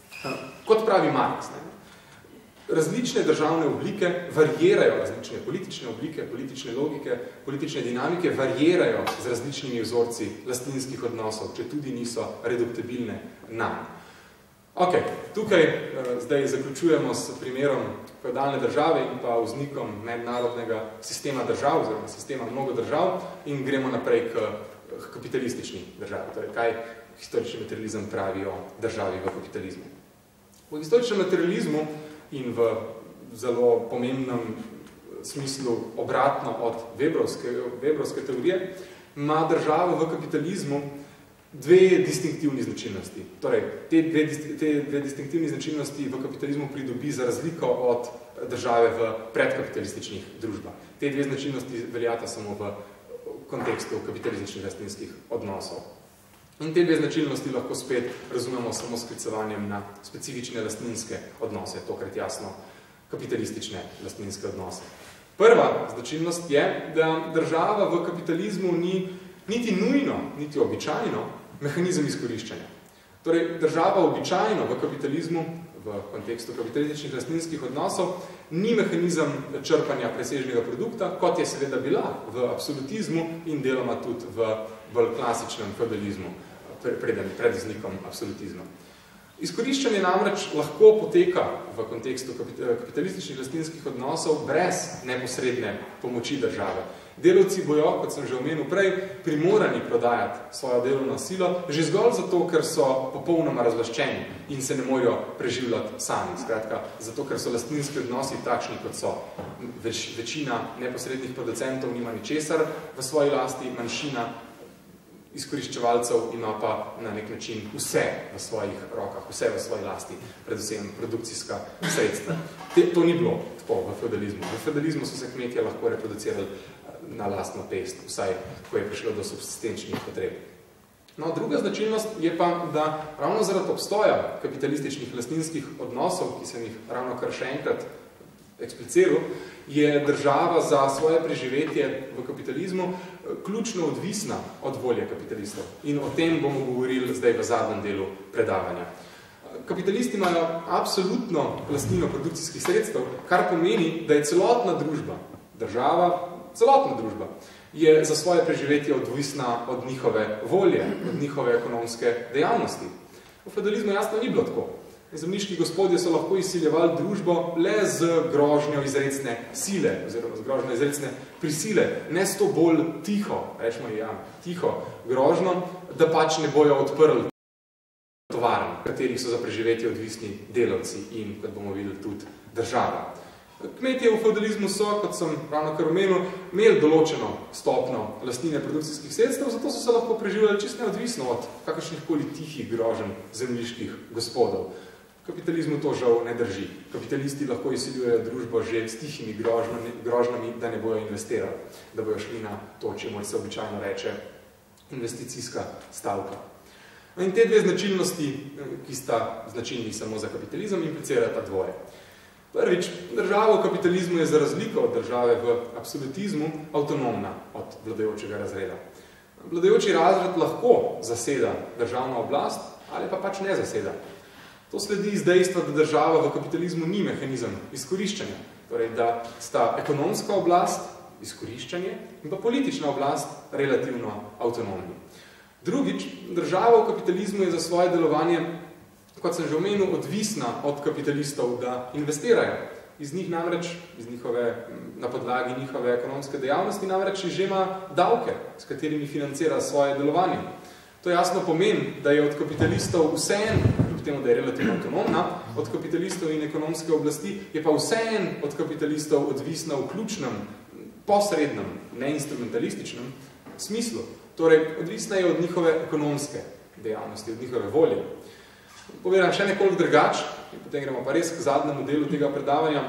kot pravi Marx, ne, različne državne oblike varjerajo, različne politične oblike, politične logike, politične dinamike varjerajo z različnimi vzorci lastninskih odnosov, če tudi niso reduktibilne nam. Ok, tukaj uh, zdaj zaključujemo s primerom feudalne države in pa vznikom mednarodnega sistema držav, oziroma sistema mnogo držav in gremo naprej k, k kapitalistični državi. Torej, kaj historični materializem pravi o državi v kapitalizmu. V historičnem materializmu in v zelo pomembnem smislu obratno od Webrovske, Webrovske teorije, ima država v kapitalizmu dve distinktivni značilnosti. Torej, te dve, te dve distinktivni značilnosti v kapitalizmu pridobi za razliko od države v predkapitalističnih družbah. Te dve značilnosti veljata samo v kontekstu kapitalističnih lastninskih odnosov. In te dve značilnosti lahko spet razumemo samo s sklicevanjem na specifične lastninske odnose, tokrat jasno kapitalistične lastninske odnose. Prva značilnost je, da država v kapitalizmu ni niti nujno, niti običajno mehanizem izkoriščanja. Torej, država običajno v kapitalizmu, v kontekstu kapitalističnih lastninskih odnosov, ni mehanizem črpanja presežnega produkta, kot je seveda bila v absolutizmu in deloma tudi v bolj klasičnem feudalizmu, pred, pred iznikom absolutizma. Izkoriščanje namreč lahko poteka v kontekstu kapitalističnih lastninskih odnosov brez neposredne pomoči države. Delavci bojo, kot sem že omenil prej, primorani prodajati svojo delovno silo, že zgolj zato, ker so popolnoma razlaščeni in se ne morejo preživljati sami. Skratka, zato, ker so lastninski odnosi takšni, kot so. Več, večina neposrednih producentov nima ničesar v svoji lasti, manjšina izkoriščevalcev ima pa na nek način vse v svojih rokah, vse v svoji lasti, predvsem produkcijska sredstva. Te, to ni bilo tako v feudalizmu. V feudalizmu so se kmetje lahko reproducirali na lastno pest, vsaj ko je prišlo do subsistenčnih potreb. No, druga značilnost je pa, da ravno zaradi obstoja kapitalističnih lastninskih odnosov, ki sem jih ravno kar še enkrat ekspliciral, je država za svoje preživetje v kapitalizmu ključno odvisna od volje kapitalistov. In o tem bomo govorili zdaj v zadnjem delu predavanja. Kapitalisti imajo absolutno lastnino produkcijskih sredstev, kar pomeni, da je celotna družba, država, celotna družba, je za svoje preživetje odvisna od njihove volje, od njihove ekonomske dejavnosti. V feudalizmu jasno ni bilo tako. Zemljiški gospodje so lahko izsiljevali družbo le z grožnjo izrecne sile, oziroma z grožnjo izrecne prisile, ne s to bolj tiho, rečemo ja, tiho grožno, da pač ne bojo odprli tovarn, v katerih so za preživetje odvisni delavci in, kot bomo videli, tudi država. Kmetje v feudalizmu so, kot sem ravno kar omenil, imeli določeno stopno lastnine produkcijskih sredstev, zato so se lahko preživljali čisto neodvisno od kakršnihkoli tihih groženj zemljiških gospodov. V kapitalizmu to žal ne drži. Kapitalisti lahko izsiljujejo družbo že s tihimi grožnami, grožnami, da ne bojo investirali, da bojo šli na to, čemu se običajno reče investicijska stavka. In te dve značilnosti, ki sta značilni samo za kapitalizem, implicirata dvoje. Prvič, država v kapitalizmu je za razliko od države v absolutizmu avtonomna od vladajočega razreda. Vladajoči razred lahko zaseda državna oblast ali pa pač ne zaseda. To sledi iz dejstva, da država v kapitalizmu ni mehanizem izkoriščanja. Torej, da sta ekonomska oblast, izkoriščanje, in pa politična oblast relativno avtonomni. Drugič, država v kapitalizmu je za svoje delovanje, kot sem že omenil, odvisna od kapitalistov, da investirajo. Iz njih namreč, iz njihove, na podlagi njihove ekonomske dejavnosti, namreč že ima davke, s katerimi financira svoje delovanje. To jasno pomeni, da je od kapitalistov vseeno, kljub temu, da je relativno avtonomna, od kapitalistov in ekonomske oblasti, je pa vseeno od kapitalistov odvisna v ključnem, posrednem, neinstrumentalističnem smislu. Torej, odvisna je od njihove ekonomske dejavnosti, od njihove volje. Povedam še nekoliko drugače, in potem gremo pa res k zadnjemu delu tega predavanja.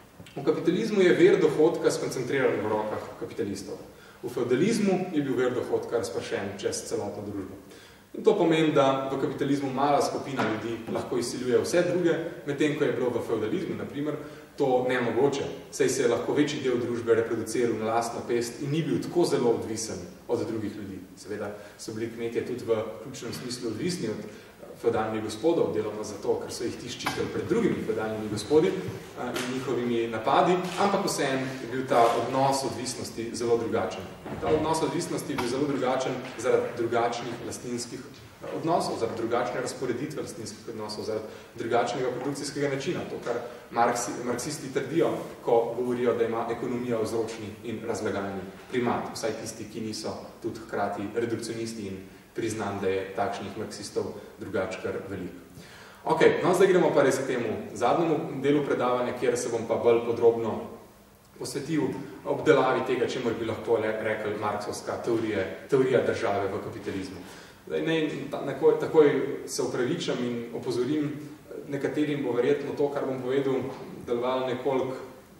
V kapitalizmu je ver dohodka skoncentriran v rokah kapitalistov. V feudalizmu je bil ver dohodka razpršen čez celotno družbo. In to pomeni, da v kapitalizmu mala skupina ljudi lahko izsiljuje vse druge, medtem ko je bilo v feudalizmu, na primer, to nemogoče, saj se je lahko večji del družbe reproduciral na lastno pest in ni bil tako zelo odvisen od drugih ljudi. Seveda so bili kmetje tudi v ključnem smislu odvisni od feudalnih gospodov, deloma zato, ker so jih ti ščitili pred drugimi feudalnimi gospodi in njihovimi napadi, ampak vseeno je bil ta odnos odvisnosti zelo drugačen. Ta odnos odvisnosti je bil zelo drugačen zaradi drugačnih lastninskih odnosov, zaradi drugačne razporeditve lastninskih odnosov, zaradi drugačnega produkcijskega načina, to, kar marksi, marksisti trdijo, ko govorijo, da ima ekonomija vzročni in razlagalni primat, vsaj tisti, ki niso tudi hkrati redukcionisti in priznam, da je takšnih marksistov drugač kar veliko. Ok, no zdaj gremo pa res k temu zadnjemu delu predavanja, kjer se bom pa bolj podrobno posvetil obdelavi tega, čemur bi lahko rekel marksovska teorija, teorija države v kapitalizmu. Zdaj, ne, takoj, takoj se upravičam in opozorim, nekaterim bo verjetno to, kar bom povedal, delovalo nekoliko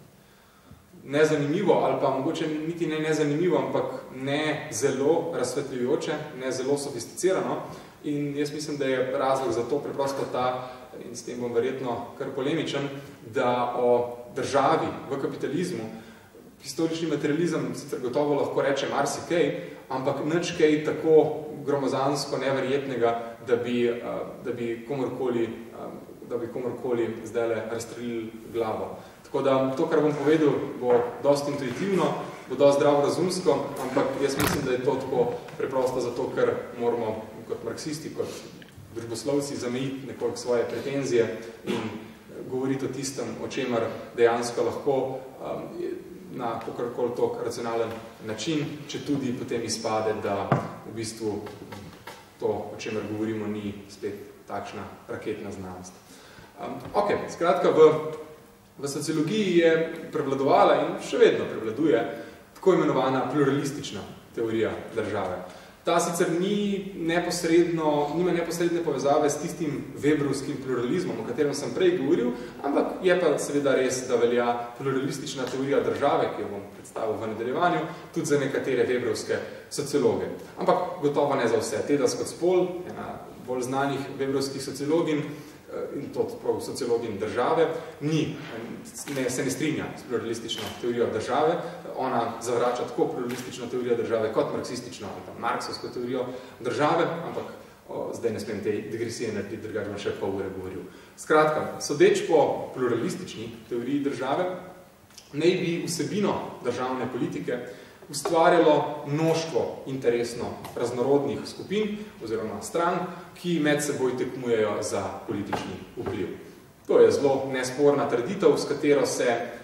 nezanimivo, ali pa mogoče niti ne nezanimivo, ampak ne zelo razsvetljujoče, ne zelo sofisticirano. In jaz mislim, da je razlog za to preprosto ta, in s tem bom verjetno kar polemičen, da o državi v kapitalizmu historični materializem sicer gotovo lahko reče marsikaj, ampak nič kaj tako gromozansko neverjetnega, da bi, da bi komorkoli, da bi komorkoli zdajle razstrelili glavo. Tako da to, kar bom povedal, bo dosti intuitivno, bo dosti zdravo razumsko, ampak jaz mislim, da je to tako preprosto zato, ker moramo kot marksisti, kot družboslovci zamejiti nekoliko svoje pretenzije in govoriti o tistem, o čemer dejansko lahko um, na kakorkoli tok racionalen način, če tudi potem izpade, da v bistvu to, o čemer govorimo, ni spet takšna raketna znanost. Um, ok, skratka, v, v sociologiji je prevladovala in še vedno prevladuje tako imenovana pluralistična teorija države. Ta sicer ni neposredno, nima neposredne povezave s tistim Weberovskim pluralizmom, o katerem sem prej govoril, ampak je pa seveda res, da velja pluralistična teorija države, ki jo bom predstavil v nadaljevanju, tudi za nekatere Weberovske sociologe. Ampak gotovo ne za vse. Teda Scott Spol, ena bolj znanih Weberovskih sociologin, in to prav sociologin države, ni, ne, se ne strinja s pluralistično teorijo države. Ona zavrača tako pluralistično teorijo države kot marksistično ali pa marksovsko teorijo države, ampak o, zdaj ne smem te digresije narediti, drugače bom še pol ure govoril. Skratka, sodeč po pluralistični teoriji države, naj bi vsebino državne politike ustvarjalo mnoštvo interesno raznorodnih skupin oziroma strank, ki med seboj tekmujejo za politični vpliv. To je zelo nesporna trditev, s katero se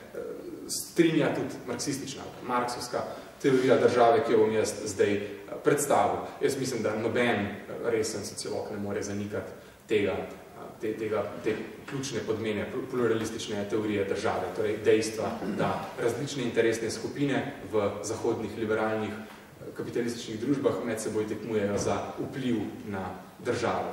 strinja tudi marksistična, marksovska teorija države, ki jo bom jaz zdaj predstavil. Jaz mislim, da noben resen sociolog ne more zanikati tega, te, tega, te ključne podmene pluralistične teorije države, torej dejstva, da različne interesne skupine v zahodnih liberalnih kapitalističnih družbah med seboj tekmujejo za vpliv na državo.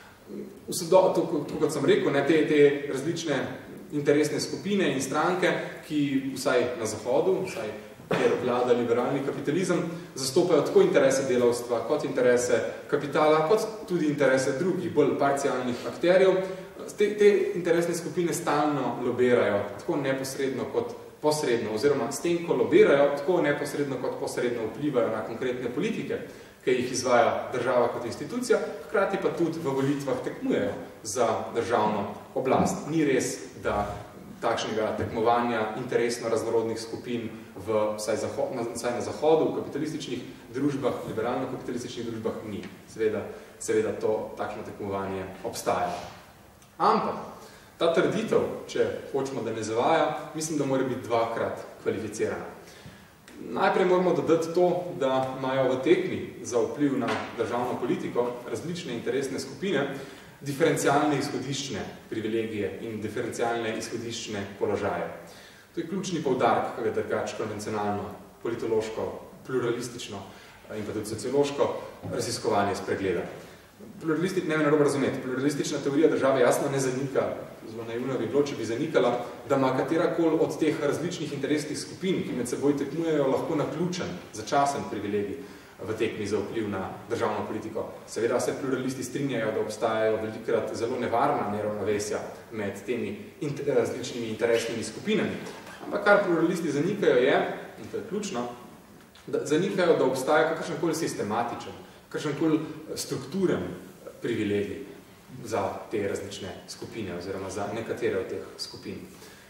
To, kot sem rekel, ne, te, te različne interesne skupine in stranke, ki vsaj na zahodu, vsaj kjer vlada liberalni kapitalizem, zastopajo tako interese delavstva, kot interese kapitala, kot tudi interese drugih, bolj parcialnih akterjev. Te, te interesne skupine stalno lobirajo, tako neposredno kot posredno, oziroma s tem, ko lobirajo, tako neposredno kot posredno vplivajo na konkretne politike, ki jih izvaja država kot institucija, hkrati pa tudi v volitvah tekmujejo za državno oblast. Ni res, da takšnega tekmovanja interesno raznorodnih skupin v, vsaj, zahod, na, vsaj na zahodu, v kapitalističnih družbah, liberalno-kapitalističnih družbah ni. Seveda, seveda to takšno tekmovanje obstaja. Ampak ta trditev, če hočemo, da ne zavaja, mislim, da mora biti dvakrat kvalificirana. Najprej moramo dodati to, da imajo v tekmi za vpliv na državno politiko različne interesne skupine diferencialne izhodiščne privilegije in diferencialne izhodiščne položaje. To je ključni poudarek, kako je drugače konvencionalno, politološko, pluralistično in pa tudi sociološko raziskovanje spregleda. Pluralisti, ne me narobe razumeti, pluralistična teorija države jasno ne zanika, zelo naivno bi bilo, če bi zanikala, da ima katerakoli od teh različnih interesnih skupin, ki med seboj tekmujejo, lahko naključen, začasen privilegij v tekmi za vpliv na državno politiko. Seveda se pluralisti strinjajo, da obstajajo velikokrat zelo nevarna neravnovesja med temi inter različnimi interesnimi skupinami. Ampak kar pluralisti zanikajo je, in to je ključno, da zanikajo, da obstaja kakršenkoli sistematičen, kakršenkoli strukturen privilegij za te različne skupine oziroma za nekatere od teh skupin.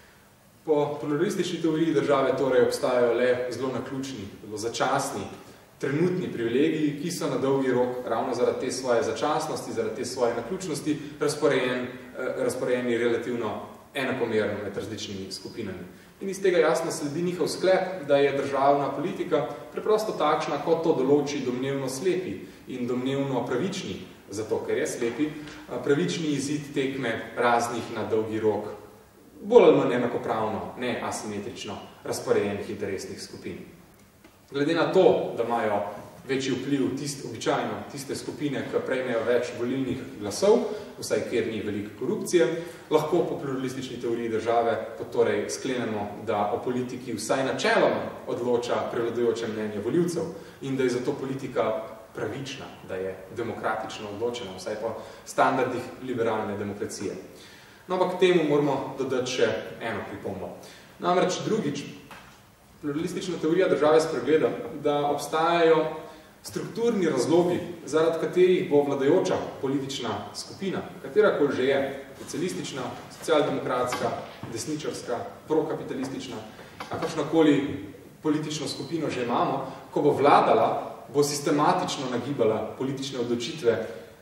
Po pluralistični teoriji države torej obstajajo le zelo naključni, zelo začasni, trenutni privilegiji, ki so na dolgi rok ravno zaradi te svoje začasnosti, zaradi te svoje naključnosti razporejen, razporejeni relativno enakomerno med različnimi skupinami. In iz tega jasno sledi njihov sklep, da je državna politika preprosto takšna, kot to določi domnevno slepi in domnevno pravični, zato ker je slepi, pravični izid tekme raznih na dolgi rok bolj ali manj enakopravno, ne asimetrično razporejenih interesnih skupin. Glede na to, da imajo večji vpliv tist, običajno tiste skupine, ki prejmejo več volilnih glasov, vsaj kjer ni veliko korupcije, lahko po pluralistični teoriji države torej sklenemo, da o politiki vsaj načeloma odloča prevladujoče mnenje volivcev in da je zato politika pravična, da je demokratično odločena, vsaj po standardih liberalne demokracije. No, ampak k temu moramo dodati še eno pripombo. Namreč drugič, pluralistična teorija države spregleda, da obstajajo strukturni razlogi, zaradi katerih bo vladajoča politična skupina, katerakoli že je, socialistična, socialdemokratska, desničarska, prokapitalistična, kakršnakoli politično skupino že imamo, ko bo vladala, bo sistematično nagibala politične odločitve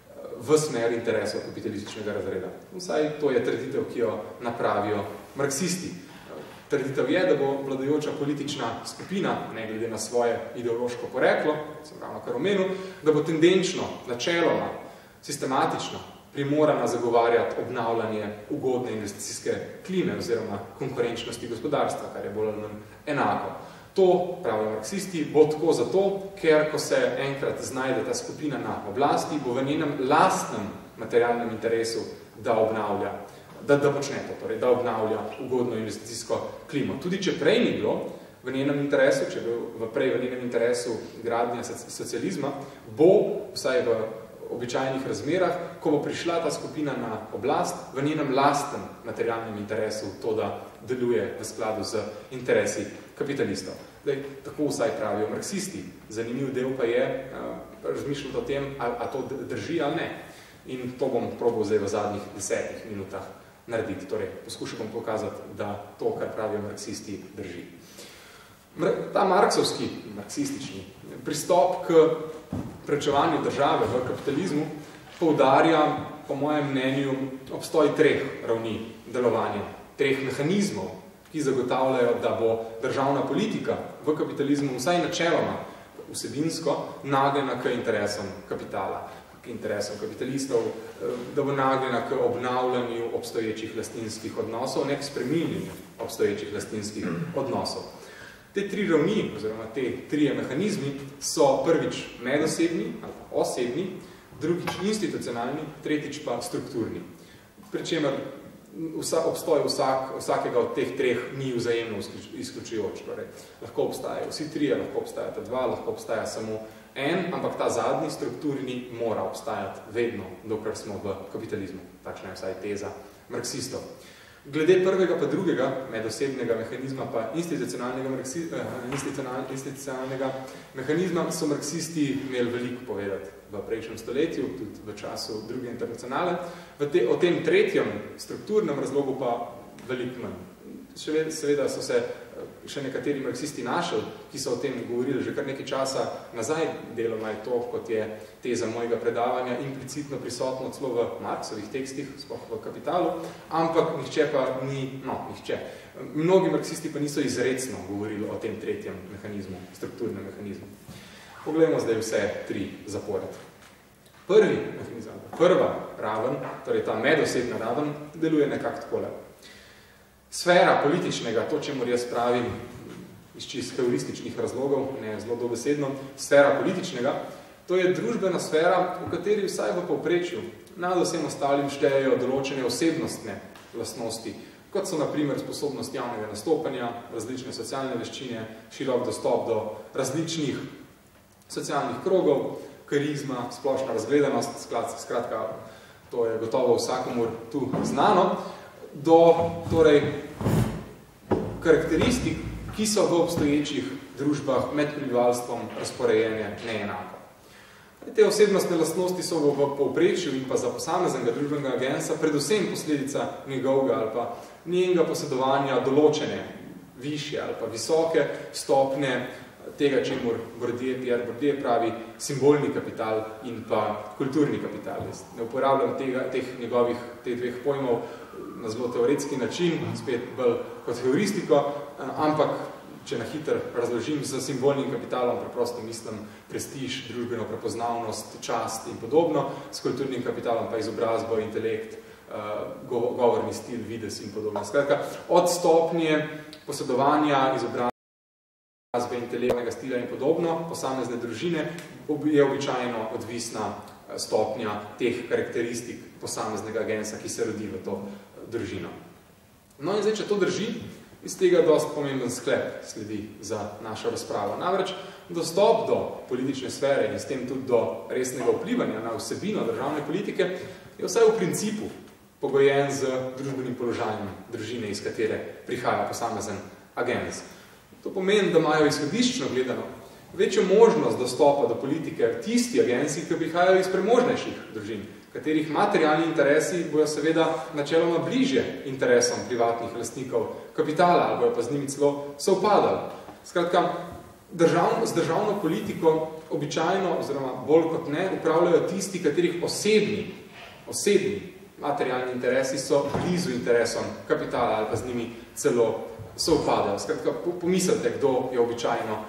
v smer interesov kapitalističnega razreda. Vsaj to je trditev, ki jo napravijo marksisti. Trditev je, da bo vladajoča politična skupina, ne glede na svoje ideološko poreklo, sem ravno kar omenil, da bo tendenčno, načeloma, sistematično primorana zagovarjati obnavljanje ugodne investicijske klime oziroma konkurenčnosti gospodarstva, kar je bolj ali manj enako. To, pravijo marksisti, bo tako zato, ker ko se enkrat znajde ta skupina na oblasti, bo v njenem lastnem materialnem interesu, da obnavlja Da, da počne to, torej, da obnavlja ugodno investicijsko klimo. Tudi če prej ni bilo v njenem interesu, če je bil prej v njenem interesu gradnja socializma, bo, vsaj v običajnih razmerah, ko bo prišla ta skupina na oblast, v njenem lastnem materialnem interesu to, da deluje v skladu z interesi kapitalistov. Daj, tako vsaj pravijo marksisti. Zanimiv del pa je uh, razmišljati o tem, ali a to drži ali ne. In to bom probal zdaj v zadnjih desetih minutah narediti. Torej, poskušal bom pokazati, da to, kar pravijo marksisti, drži. Ta marksovski, marksistični pristop k prečevanju države v kapitalizmu poudarja, po mojem mnenju, obstoj treh ravni delovanja, treh mehanizmov, ki zagotavljajo, da bo državna politika v kapitalizmu vsaj načeloma vsebinsko nagnjena k interesom kapitala. interesom kapitalistov, da bo nagnjena k obnavljanju obstoječih lastninskih odnosov, ne k spreminjanju obstoječih lastninskih odnosov. Te tri ravni, oziroma te trije mehanizmi, so prvič medosebni ali osebni, drugič institucionalni, tretjič pa strukturni. Pričemer vsa, obstoj vsak, vsakega od teh treh ni vzajemno izključujoč. Torej, lahko obstajajo vsi trije, lahko obstajata dva, lahko obstaja samo en, ampak ta zadnji strukturni mora obstajati vedno, dokler smo v kapitalizmu. Takšna je vsaj teza marksistov. Glede prvega pa drugega, medosebnega mehanizma pa institucionalnega, institucionalnega mehanizma, so marksisti imeli veliko povedati v prejšnjem stoletju, tudi v času druge internacionale. V te, o tem tretjem strukturnem razlogu pa veliko manj. Še seveda so se še nekateri marksisti našli, ki so o tem govorili že kar nekaj časa nazaj, deloma je to, kot je teza mojega predavanja, implicitno prisotno celo v Marksovih tekstih, sploh v Kapitalu, ampak nihče pa ni, no, nihče. Mnogi marksisti pa niso izrecno govorili o tem tretjem mehanizmu, strukturnem mehanizmu. Poglejmo zdaj vse tri zapored. Prvi mehanizem, prva raven, torej ta medosebna raven, deluje nekako takole. Sfera političnega, to, čemur jaz pravim iz čist heurističnih razlogov, ne zelo dobesedno, sfera političnega, to je družbena sfera, v kateri vsaj v povprečju nad vsem ostalim štejejo določene osebnostne lastnosti, kot so na primer sposobnost javnega nastopanja, različne socialne veščine, širok dostop do različnih socialnih krogov, karizma, splošna razgledanost, skratka, to je gotovo vsakomur tu znano, do torej, karakteristik, ki so v obstoječih družbah med prebivalstvom razporejene neenako. Te osebnostne lastnosti so v povprečju in pa za posameznega družbenega agensa predvsem posledica njegovega ali pa njenega posedovanja določene višje ali pa visoke stopne tega, čemur Bourdieu, Pierre Bourdieu pravi simbolni kapital in pa kulturni kapital. Ne uporabljam tega, teh njegovih, teh dveh pojmov na zelo teoretski način, spet bolj kot heuristiko, ampak, če na hitro razložim, z simbolnim kapitalom preprosto mislim prestiž, družbeno prepoznavnost, čast in podobno, s kulturnim kapitalom pa izobrazbo, intelekt, govorni stil, vides in podobno. Skratka, od stopnje posedovanja, izobrazbe intelektualnega stila in podobno, posamezne družine, je običajno odvisna stopnja teh karakteristik posameznega agensa, ki se rodi v to družino. No in zdaj, če to drži, iz tega dosti pomemben sklep sledi za našo razpravo. Namreč, dostop do politične sfere in s tem tudi do resnega vplivanja na vsebino državne politike je vsaj v principu pogojen z družbenim položajem družine, iz katere prihaja posamezen agens. To pomeni, da imajo izhodiščno gledano večjo možnost dostopa do politike tisti agensi, ki prihajajo iz premožnejših družin, katerih materialni interesi bojo seveda načeloma bližje interesom privatnih lastnikov kapitala, ali bojo pa z njimi celo sovpadali. Skratka, držav, z državno politiko običajno, oziroma bolj kot ne, upravljajo tisti, katerih osebni, osebni materialni interesi so blizu interesom kapitala ali pa z njimi celo sovpadajo. Skratka, pomislite, kdo je običajno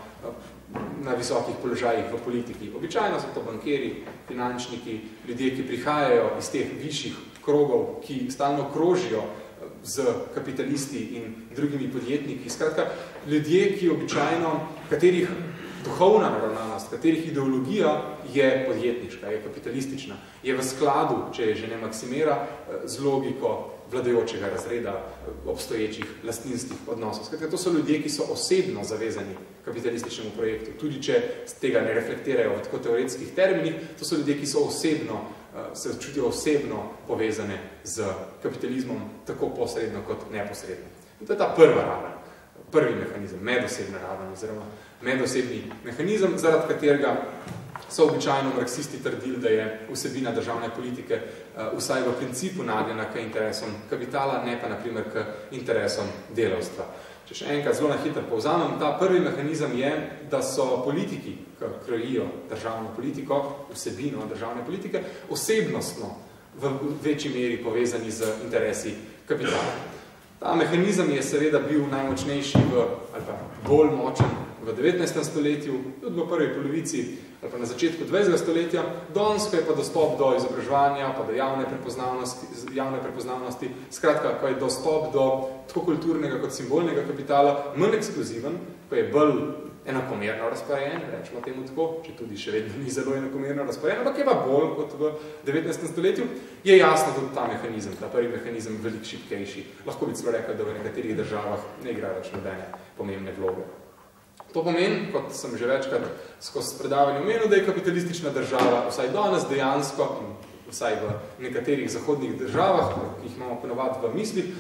na visokih položajih v politiki. Običajno so to bankeri, finančniki, ljudje, ki prihajajo iz teh višjih krogov, ki stalno krožijo z kapitalisti in drugimi podjetniki. Skratka, ljudje, ki običajno, katerih duhovna naravnanost, katerih ideologija je podjetniška, je kapitalistična, je v skladu, če je že ne maksimera, z logiko vladajočega razreda obstoječih lastninskih odnosov. Skratka, to so ljudje, ki so osebno zavezani kapitalističnemu projektu, tudi če tega ne reflektirajo v tako teoretskih terminih, to so ljudje, ki so osebno, se čutijo osebno povezane z kapitalizmom, tako posredno kot neposredno. In to je ta prva raven, prvi mehanizem, medosebna raven, oziroma medosebni mehanizem, zaradi katerega so običajno marksisti trdili, da je vsebina državne politike vsaj v principu nagnjena k interesom kapitala, ne pa naprimer k interesom delavstva. Če še enkrat zelo na hitro povzamem, ta prvi mehanizem je, da so politiki, ki krojijo državno politiko, vsebino državne politike, osebnostno v večji meri povezani z interesi kapitala. Ta mehanizem je seveda bil najmočnejši v, ali pa bolj močen v devetnajstem stoletju, tudi v prvi polovici ali pa na začetku dvajsetega stoletja, danes pa je pa dostop do izobraževanja, pa do javne prepoznavnosti, javne prepoznavnosti, skratka, ko je dostop do tako kulturnega kot simbolnega kapitala manj ekskluziven, ko je bolj enakomerno razporejen, rečemo temu tako, če tudi še vedno ni zelo enakomerno razporejen, ampak je pa bolj kot v devetnajstem stoletju, je jasno tudi ta mehanizem, ta prvi mehanizem veliko šibkejši. Lahko bi celo rekel, da v nekaterih državah ne igra več nobene pomembne vloge. To pomeni, kot sem že večkrat skozi predavanje omenil, da je kapitalistična država vsaj danes dejansko, vsaj v nekaterih zahodnih državah, ki jih imamo ponovati v mislih,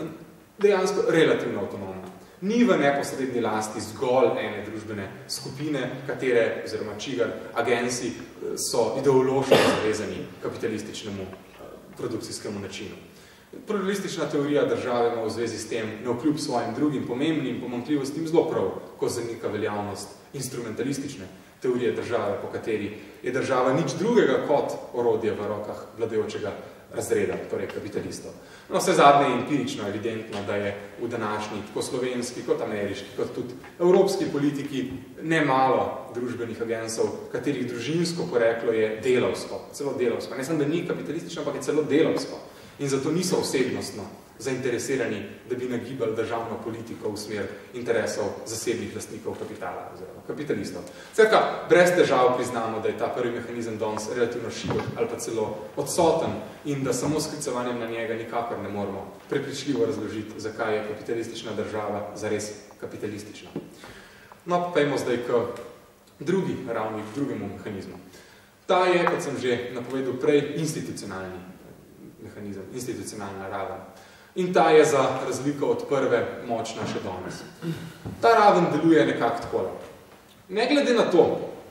dejansko relativno avtonomna. Ni v neposredni lasti zgolj ene družbene skupine, katere, oziroma čigar agensi so ideološko zavezani kapitalističnemu produkcijskemu načinu. Pluralistična teorija države ima v zvezi s tem, navkljub svojim drugim pomembnim pomanjkljivostim zelo prav, ko zanika veljavnost instrumentalistične teorije države, po kateri je država nič drugega kot orodje v rokah vladajočega razreda, torej kapitalistov. No, vse zadnje je empirično evidentno, da je v današnji tako slovenski, kot ameriški, kot tudi evropski politiki nemalo družbenih agensov, katerih družinsko poreklo je delavsko, celo delavsko. Ne samo, da ni kapitalistično, ampak je celo delavsko. In zato niso osebnostno zainteresirani, da bi nagibali državno politiko v smer interesov zasebnih lastnikov kapitala oziroma kapitalistov. Skratka, brez težav priznamo, da je ta prvi mehanizem danes relativno šibok ali pa celo odsoten in da samo sklicovanjem na njega nikakor ne moramo prepričljivo razložiti, zakaj je kapitalistična država zares kapitalistična. No, pa pejmo zdaj k drugi ravni, k drugemu mehanizmu. Ta je, kot sem že napovedal prej, institucionalni mehanizem, institucionalna raven. In ta je za razliko od prve močna še danes. Ta raven deluje nekako takole. Ne glede na to,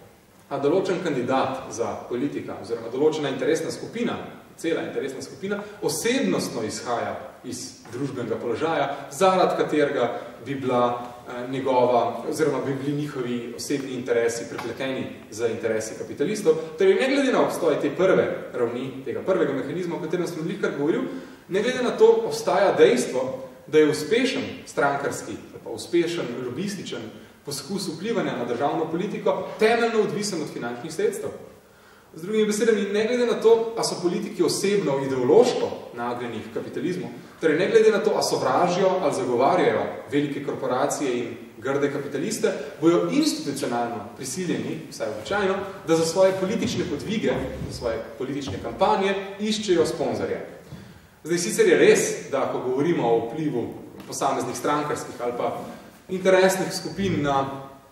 a določen kandidat za politika oziroma določena interesna skupina, cela interesna skupina, osebnostno izhaja iz družbenega položaja, zaradi katerega bi bila njegova, oziroma bi bili njihovi osebni interesi prepleteni z interesi kapitalistov. Torej, ne glede na obstoj te prve ravni, tega prvega mehanizma, o katerem smo velikokrat govoril, ne glede na to obstaja dejstvo, da je uspešen strankarski, pa uspešen lobističen poskus vplivanja na državno politiko temeljno odvisen od finančnih sredstev. Z drugimi besedami, ne glede na to, a so politiki osebno ideološko nagnjeni k kapitalizmu, torej ne glede na to, a sovražijo ali zagovarjajo velike korporacije in grde kapitaliste, bojo institucionalno prisiljeni, vsaj običajno, da za svoje politične podvige, za svoje politične kampanje iščejo sponzorje. Zdaj, sicer je res, da ko govorimo o vplivu posameznih strankarskih ali pa interesnih skupin na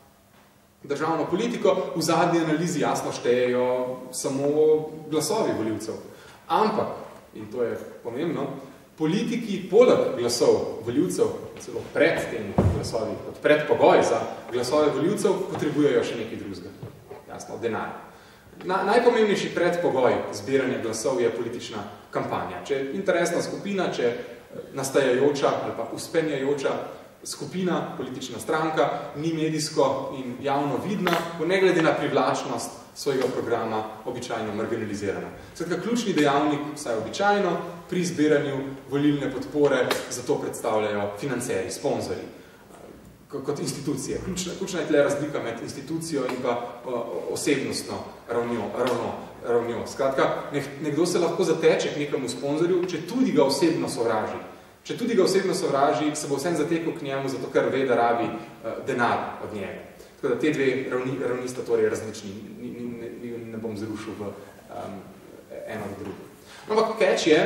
državno politiko, v zadnji analizi jasno štejejo samo glasovi volivcev. Ampak, in to je pomembno, politiki poleg glasov volivcev, celo pred temi glasovi, kot predpogoj za glasove volivcev, potrebujejo še nekaj drugega. Jasno, denar. Na, najpomembnejši predpogoj zbiranja glasov je politična kampanja. Če je interesna skupina, če nastajajoča ali pa uspenjajoča skupina, politična stranka, ni medijsko in javno vidna, bo ne glede na privlačnost svojega programa običajno marginalizirana. Skratka, ključni dejavnik, vsaj običajno, pri zbiranju volilne podpore zato predstavljajo financerji, sponzorji, kot institucije. Ključna, ključna je tle razlika med institucijo in pa osebnostno ravnjo. ravno, ravnjo. Skratka, nekdo se lahko zateče k nekemu sponzorju, če tudi ga osebno sovraži. Če tudi ga osebno sovraži, se bo vsem zatekel k njemu, zato ker ve, da rabi uh, denar od njega. Tako da te dve ravni, ravni sta torej različni, ni, ni, ne, ne bom zrušil v um, eno od drugo. Ampak catch je,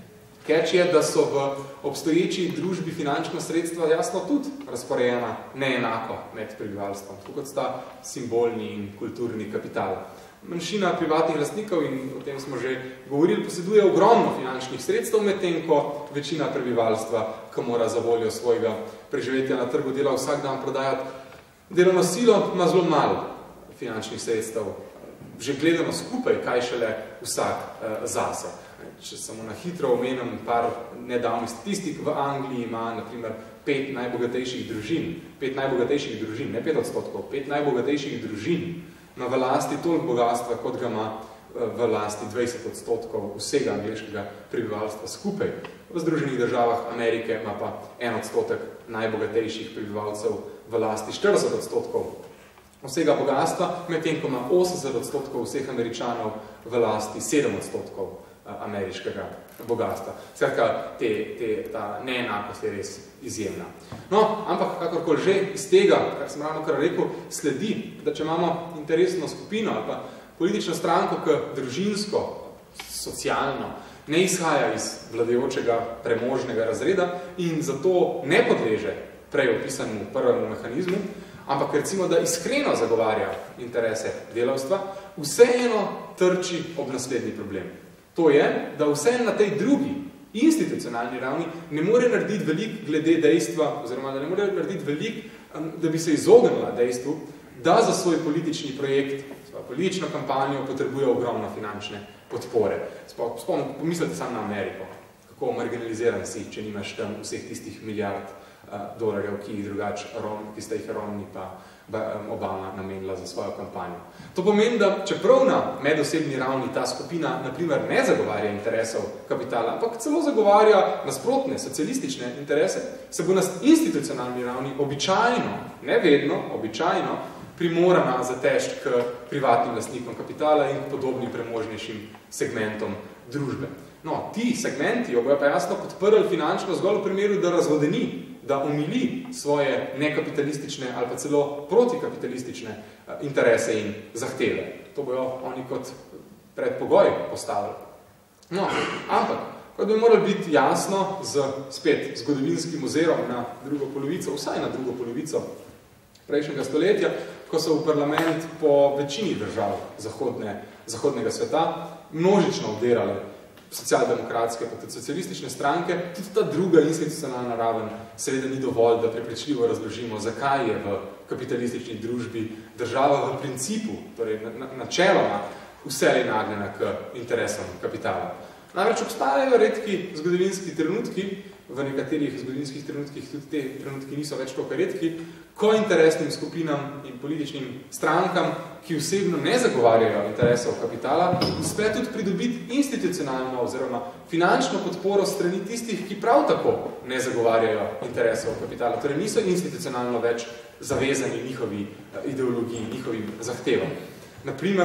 catch je, da so v obstoječi družbi finančna sredstva jasno tudi razporejena neenako med prebivalstvom, tako kot sta simbolni in kulturni kapital. Manjšina privatnih lastnikov, in o tem smo že govorili, poseduje ogromno finančnih sredstev, medtem ko večina prebivalstva, ki mora za voljo svojega preživetja na trgu dela vsak dan prodajati delovno silo, ima zelo malo finančnih sredstev. Že gledano skupaj, kaj šele vsak uh, zase. Če samo na hitro omenim par nedavnih statistik, v Angliji ima na primer pet najbogatejših družin, pet najbogatejših družin, ne pet odstotkov, pet najbogatejših družin ima v lasti toliko bogatstva, kot ga ima v lasti dvajset odstotkov vsega angleškega prebivalstva skupaj. V Združenih državah Amerike ima pa en odstotek najbogatejših prebivalcev v lasti štirideset odstotkov vsega bogatstva, medtem ko ima osemdeset odstotkov vseh Američanov v lasti sedem odstotkov ameriškega bogatstva. Skratka, te, te, ta neenakost je res izjemna. No, ampak kakorkoli že iz tega, kar sem ravno kar rekel, sledi, da če imamo interesno skupino ali pa politično stranko, ki družinsko, socialno ne izhaja iz vladajočega premožnega razreda in zato ne podleže prej opisanemu prvemu mehanizmu, ampak recimo, da iskreno zagovarja interese delavstva, vseeno trči ob naslednji problem. To je, da vseeno na tej drugi institucionalni ravni ne more narediti veliko glede dejstva, oziroma da ne more narediti veliko, da bi se izognila dejstvu, da za svoj politični projekt, svojo politično kampanjo potrebuje ogromno finančne podpore. Spomnim, pomislite samo na Ameriko, kako marginaliziran si, če nimaš tam vseh tistih milijard uh, dolarjev, ki jih drugač, ki sta jih Romney pa Obama namenila za svojo kampanjo. To pomeni, da čeprav na medosebni ravni ta skupina na primer ne zagovarja interesov kapitala, ampak celo zagovarja nasprotne socialistične interese, se bo na institucionalni ravni običajno, ne vedno, običajno, primorana zatežiti k privatnim lastnikom kapitala in k podobnim premožnejšim segmentom družbe. No, ti segmenti jo bojo pa jasno podprli finančno zgolj v primeru, da razvodeni, da omili svoje nekapitalistične ali pa celo protikapitalistične interese in zahteve. To bojo oni kot predpogoj postavili. No, ampak, kot bi moralo biti jasno z spet zgodovinskim ozirom na drugo polovico, vsaj na drugo polovico prejšnjega stoletja, ko so v parlament po večini držav zahodne, zahodnega sveta množično vdirale socialdemokratske pa tudi socialistične stranke, tudi ta druga institucionalna raven seveda ni dovolj, da prepričljivo razložimo, zakaj je v kapitalistični družbi država v principu, torej načeloma, vselej nagnjena k interesom kapitala. Namreč obstajajo redki zgodovinski trenutki, v nekaterih zgodovinskih trenutkih tudi te trenutki niso več toliko redki, ko interesnim skupinam in političnim strankam, ki osebno ne zagovarjajo interesov kapitala, uspe tudi pridobiti institucionalno oziroma finančno podporo strani tistih, ki prav tako ne zagovarjajo interesov kapitala. Torej niso institucionalno več zavezani njihovi ideologiji, njihovim zahtevam. Naprimer,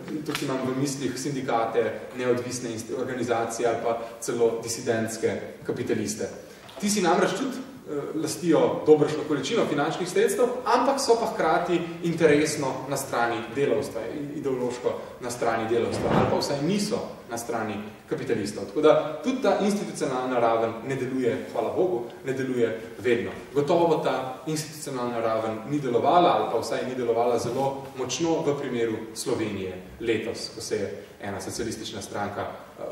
tukaj imam v mislih sindikate, neodvisne organizacije ali pa celo disidentske kapitaliste. Ti si namreč tudi lastijo dobršno količino finančnih sredstev, ampak so pa hkrati interesno na strani delavstva, ideološko na strani delavstva, ali pa vsaj niso na strani kapitalistov. Tako da tudi ta institucionalna raven ne deluje, hvala Bogu, ne deluje vedno. Gotovo ta institucionalna raven ni delovala, ali pa vsaj ni delovala zelo močno v primeru Slovenije letos, ko se je ena socialistična stranka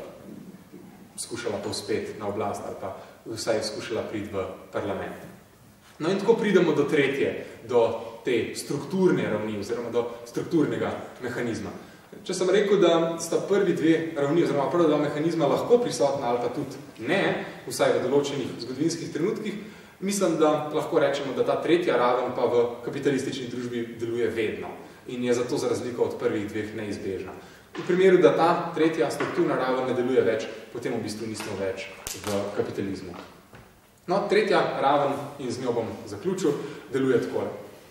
skušala povspeti na oblast ali pa vsaj skušala priti v parlament. No in tako pridemo do tretje, do te strukturne ravni oziroma do strukturnega mehanizma. Če sem rekel, da sta prvi dve ravni oziroma prva dva mehanizma lahko prisotna ali pa tudi ne, vsaj v določenih zgodovinskih trenutkih, mislim, da lahko rečemo, da ta tretja raven pa v kapitalistični družbi deluje vedno in je zato za razliko od prvih dveh neizbežna. V primeru, da ta tretja strukturna raven ne deluje več, potem v bistvu nismo več v kapitalizmu. No, tretja raven, in z njo bom zaključil, deluje takole.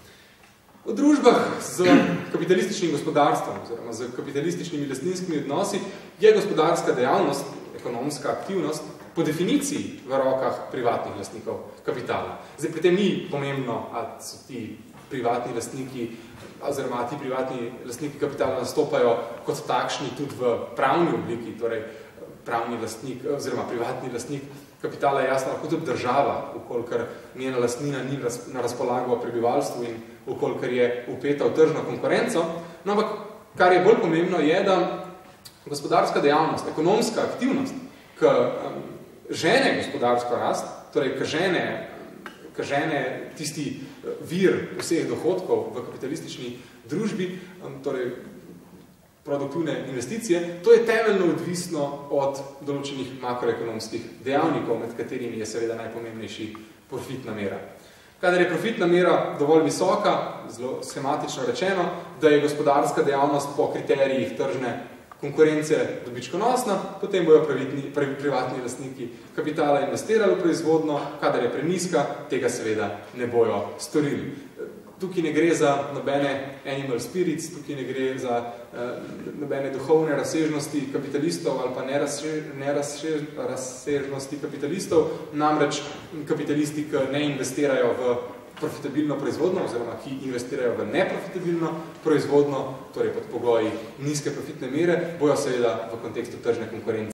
V družbah z kapitalističnim gospodarstvom, oziroma z kapitalističnimi lastninskimi odnosi, je gospodarska dejavnost, ekonomska aktivnost, po definiciji v rokah privatnih lastnikov kapitala. Zdaj, pri tem ni pomembno, ali so ti privatni lastniki oziroma ti privatni lastniki kapitala nastopajo kot takšni tudi v pravni obliki, torej pravni lastnik oziroma privatni lastnik kapitala je jasno lahko tudi država, ukolikor njena lastnina ni na razpolago prebivalstvu in ukolikor je vpeta v tržno konkurenco. No, ampak kar je bolj pomembno je, da gospodarska dejavnost, ekonomska aktivnost, ki žene gospodarsko rast, torej ki žene ki žene tisti vir vseh dohodkov v kapitalistični družbi, torej produktivne investicije, to je temeljno odvisno od določenih makroekonomskih dejavnikov, med katerimi je seveda najpomembnejši profitna mera. Kadar je profitna mera dovolj visoka, zelo schematično rečeno, da je gospodarska dejavnost po kriterijih tržne konkurence dobičkonosna, potem bojo privatni, privatni lastniki kapitala investirali v proizvodno, kadar je preniska, tega seveda ne bojo storili. Tukaj ne gre za nobene animal spirits, tukaj ne gre za eh, nobene duhovne razsežnosti kapitalistov ali pa nerazsežnosti kapitalistov, namreč kapitalisti, ki ne investirajo v profitabilno proizvodno, oziroma ki investirajo v neprofitabilno proizvodno, torej pod pogoji nizke profitne mere, bojo seveda v kontekstu tržne konkurence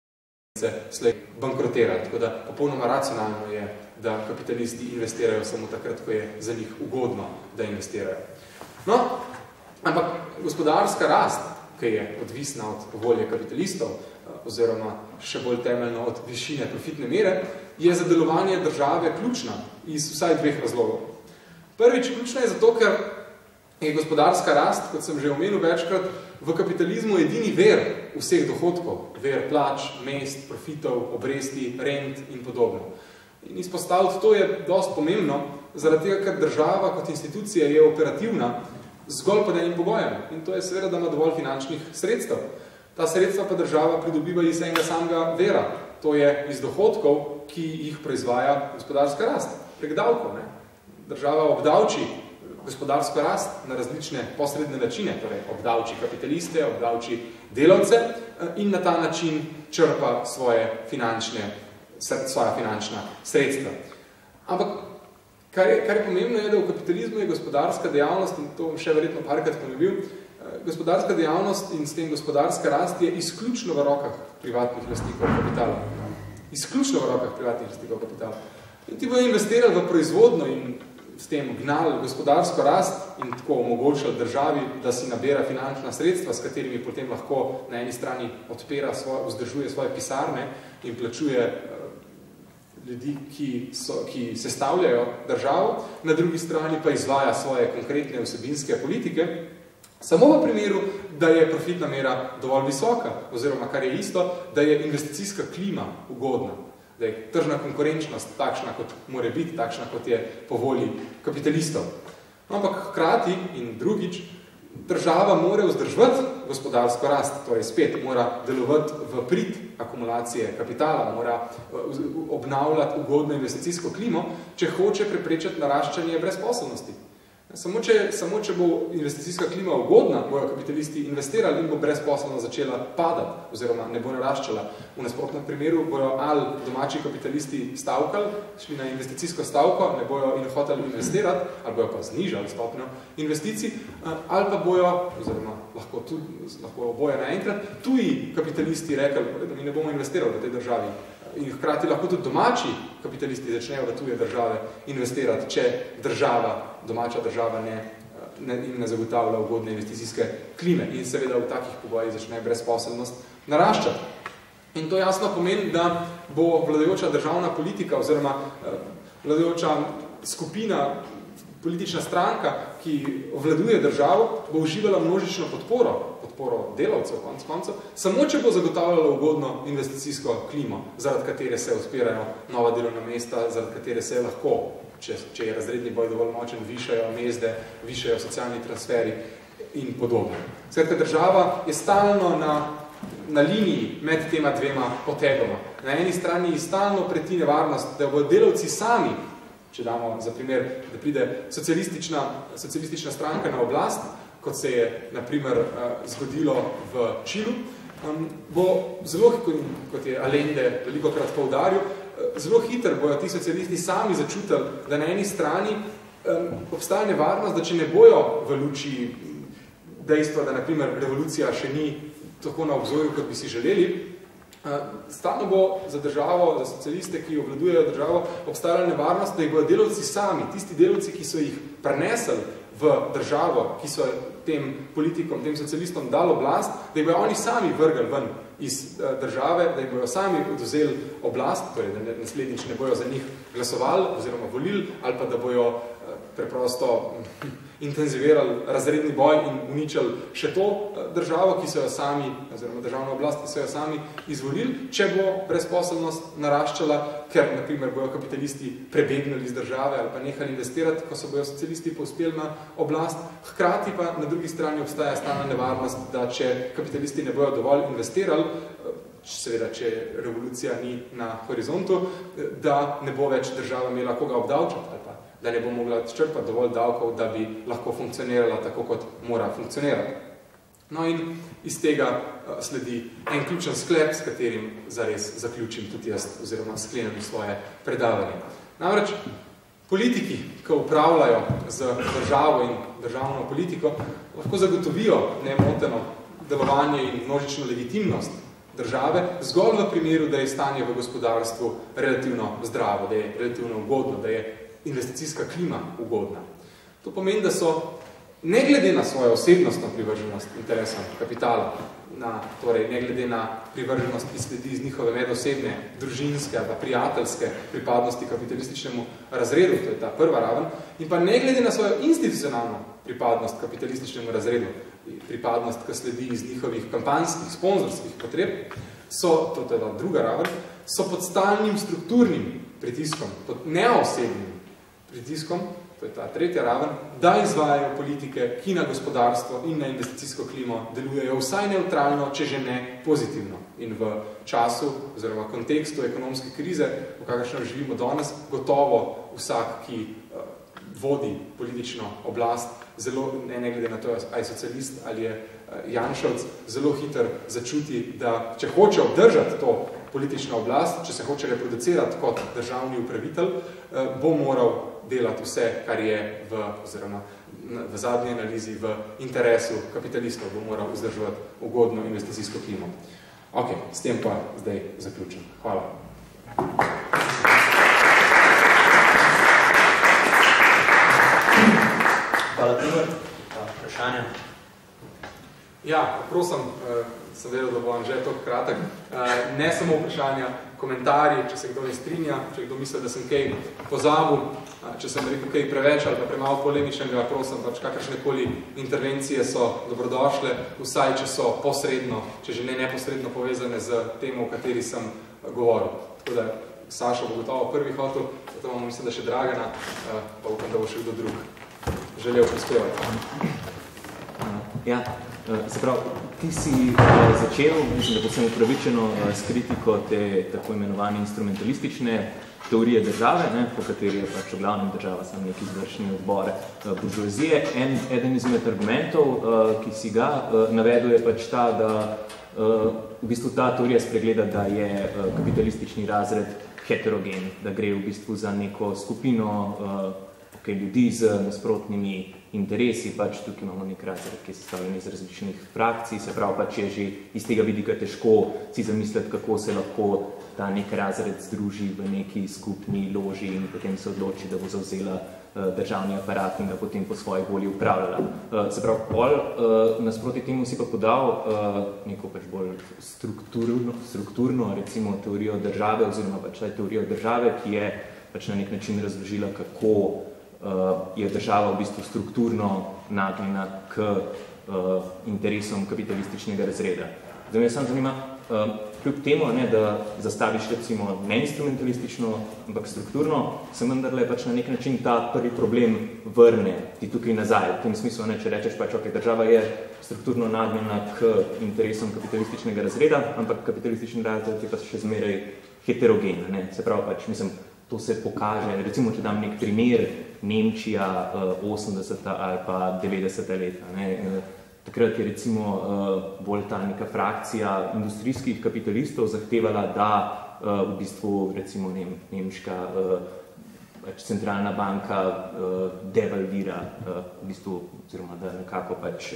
slej bankrotirati. Tako da popolnoma racionalno je, da kapitalisti investirajo samo takrat, ko je za njih ugodno, da investirajo. No, ampak gospodarska rast, ki je odvisna od volje kapitalistov, oziroma še bolj temeljno od višine profitne mere, je za delovanje države ključna iz vsaj dveh razlogov. Prvič, ključna je zato, ker je gospodarska rast, kot sem že omenil večkrat, v kapitalizmu edini ver vseh dohodkov, ver plač, mest, profitov, obresti, rent in podobno. In izpostaviti to je dosti pomembno, zaradi tega, ker država kot institucija je operativna zgolj pod enim pogojem. In to je seveda, da ima dovolj finančnih sredstev. Ta sredstva pa država pridobiva iz enega samega vera. To je iz dohodkov, ki jih proizvaja gospodarska rast. Prek davkov, ne? Država obdavči gospodarsko rast na različne posredne načine, torej obdavči kapitaliste, obdavči delavce in na ta način črpa svoje finančne, svoja finančna sredstva. Ampak, kar je, kar je pomembno je, da v kapitalizmu je gospodarska dejavnost, in to bom še verjetno parkrat ponovil, gospodarska dejavnost in s tem gospodarska rast je izključno v rokah privatnih lastnikov kapitala. Izključno v rokah privatnih lastnikov kapitala. In ti bojo investirali v proizvodno in s tem gnali gospodarsko rast in tako omogočili državi, da si nabira finančna sredstva, s katerimi potem lahko na eni strani odpira, svoje, vzdržuje svoje pisarne in plačuje ljudi, ki, so, ki sestavljajo državo, na drugi strani pa izvaja svoje konkretne vsebinske politike, samo v primeru, da je profitna mera dovolj visoka, oziroma kar je isto, da je investicijska klima ugodna, da je tržna konkurenčnost takšna, kot mora biti, takšna, kot je po volji kapitalistov. No, ampak hkrati in drugič, država mora vzdrževati gospodarsko rast, torej spet mora delovati v prid akumulacije kapitala, mora obnavljati ugodno investicijsko klimo, če hoče preprečiti naraščanje brezposelnosti. Samo če, samo če bo investicijska klima ugodna, bojo kapitalisti investirali in bo brezposelno začela padati oziroma ne bo naraščala. V nasprotnem primeru bojo ali domači kapitalisti stavkali, šli na investicijsko stavko, ne bojo in hoteli investirati, ali bojo pa znižali stopnjo investicij, ali pa bojo, oziroma lahko, tudi, lahko oboje naenkrat, tuji kapitalisti rekli, da mi ne bomo investirali v tej državi. In hkrati lahko tudi domači kapitalisti začnejo v tuje države investirati, če država, domača država ne, ne, im ne zagotavlja ugodne investicijske klime. In seveda v takih pogojih začne brezposelnost naraščati. In to jasno pomeni, da bo vladajoča državna politika oziroma vladajoča skupina, politična stranka, ki vladuje državo, bo uživala množično podporo, podporo delavcev, konc koncev, samo če bo zagotavljala ugodno investicijsko klimo, zaradi katere se odpirajo nova delovna mesta, zaradi katere se lahko, če, če je razredni boj dovolj močen, višajo mezde, višajo socialni transferi in podobno. Skratka, država je stalno na, na liniji med tema dvema potegoma. Na eni strani stalno preti nevarnost, da bodo delavci sami, če damo za primer, da pride socialistična, socialistična stranka na oblast, kot se je, na primer, zgodilo v Čilu, bo zelo, kot je Allende veliko krat poudaril, zelo hitro bojo ti socialisti sami začutili, da na eni strani obstaja nevarnost, da če ne bojo v luči dejstva, da, na primer, revolucija še ni tako na obzorju, kot bi si želeli, stalno bo za državo, za socialiste, ki obvladujejo državo, obstajala nevarnost, da jih bodo delavci sami, tisti delavci, ki so jih prenesli v državo, ki so tem politikom, tem socialistom dali oblast, da jih bodo oni sami vrgli ven iz države, da jih bodo sami odvzeli oblast, torej da naslednjič ne bojo za njih glasovali oziroma volili, ali pa da bojo preprosto intenzivirali razredni boj in uničili še to državo, ki so jo sami, oziroma državno oblast, ki so jo sami izvolili, če bo brezposelnost naraščala, ker, na primer, bojo kapitalisti prebegnili iz države ali pa nehali investirati, ko so bojo socialisti povspeli na oblast. Hkrati pa na drugi strani obstaja stalna nevarnost, da če kapitalisti ne bojo dovolj investirali, seveda, če revolucija ni na horizontu, da ne bo več država imela koga obdavčati ali pa da ne bo mogla črpati dovolj davkov, da bi lahko funkcionirala tako, kot mora funkcionirati. No in iz tega sledi en ključen sklep, s katerim zares zaključim tudi jaz, oziroma sklenem svoje predavanje. Namreč, politiki, ki upravljajo z državo in državno politiko, lahko zagotovijo nemoteno delovanje in množično legitimnost države, zgolj v primeru, da je stanje v gospodarstvu relativno zdravo, da je relativno ugodno, da je investicijska klima ugodna. To pomeni, da so, ne glede na svojo osebnostno privrženost interesom kapitala, na, torej ne glede na privrženost, ki sledi iz njihove medosebne, družinske ali prijateljske pripadnosti kapitalističnemu razredu, to je ta prva raven, in pa ne glede na svojo institucionalno pripadnost kapitalističnemu razredu, pripadnost, ki sledi iz njihovih kampanjskih, sponzorskih potreb, so, to je ta druga raven, so pod stalnim strukturnim pritiskom, pod neosebnim pritiskom, to je ta tretja raven, da izvajajo politike, ki na gospodarstvo in na investicijsko klimo delujejo vsaj neutralno, če že ne pozitivno. In v času oziroma kontekstu ekonomske krize, v kakršnem živimo danes, gotovo vsak, ki uh, vodi politično oblast, zelo, ne, ne glede na to, ali je socialist ali je uh, Janševc, zelo hiter začuti, da če hoče obdržati to politična oblast, če se hoče reproducirati kot državni upravitelj, uh, bo moral delati vse, kar je v, oziroma v zadnji analizi v interesu kapitalistov, bo moral vzdrževati ugodno investicijsko klimo. Ok, s tem pa zdaj zaključim. Hvala. Hvala, Tibor. Vprašanje? Ja, prosim, sem vedel, da bo Anže toliko kratek. Ne samo vprašanja, komentarji, če se kdo ne strinja, če kdo misli, da sem kaj pozabil, če sem rekel kaj preveč ali pa premalo polemičnega, prosim, pač kakršnekoli intervencije so dobrodošle, vsaj če so posredno, če že ne neposredno povezane z temo, o kateri sem govoril. Tako da Sašo bo gotovo prvi hotel, zato vam mislim, da še Dragana, pa upam, da bo še kdo drug želel prispevati. Ja, zaprav, ti si začel, mislim, da posem upravičeno s kritiko te tako imenovane instrumentalistične teorije države, ne, po kateri je pač v glavnem država sam neki izvršni odbor uh, buržoazije. En, eden izmed argumentov, uh, ki si ga uh, navedel, je pač ta, da uh, v bistvu ta teorija spregleda, da je uh, kapitalistični razred heterogen, da gre v bistvu za neko skupino uh, okay, ljudi z nasprotnimi interesi, pač tukaj imamo nek razred, ki je sestavljen iz različnih frakcij, se pravi pač je že iz tega vidika težko si zamisliti, kako se lahko ta nek razred združi v neki skupni loži in potem se odloči, da bo zavzela uh, državni aparat in ga potem po svoji volji upravljala. Uh, se pravi, pol uh, nasproti temu si pa podal uh, neko pač bolj strukturno, strukturno recimo teorijo države oziroma pač teorijo države, ki je pač na nek način razložila, kako Uh, je država v bistvu strukturno nagnjena k uh, interesom kapitalističnega razreda. Zdaj me sam zanima, uh, kljub temu, ne, da zastaviš recimo ne instrumentalistično, ampak strukturno, se vendarle pač na nek način ta prvi problem vrne ti tukaj nazaj. V tem smislu, ne, če rečeš pač, ok, država je strukturno nagnjena k interesom kapitalističnega razreda, ampak kapitalistični razred je pa še zmeraj heterogen. Ne. Se pravi pač, mislim, to se pokaže, recimo, če dam nek primer, Nemčija osemdeseta ali pa devetdeseta leta. Ne. Takrat je recimo bolj ta neka frakcija industrijskih kapitalistov zahtevala, da v bistvu recimo nem, nemška pač centralna banka devalvira v bistvu, oziroma da nekako pač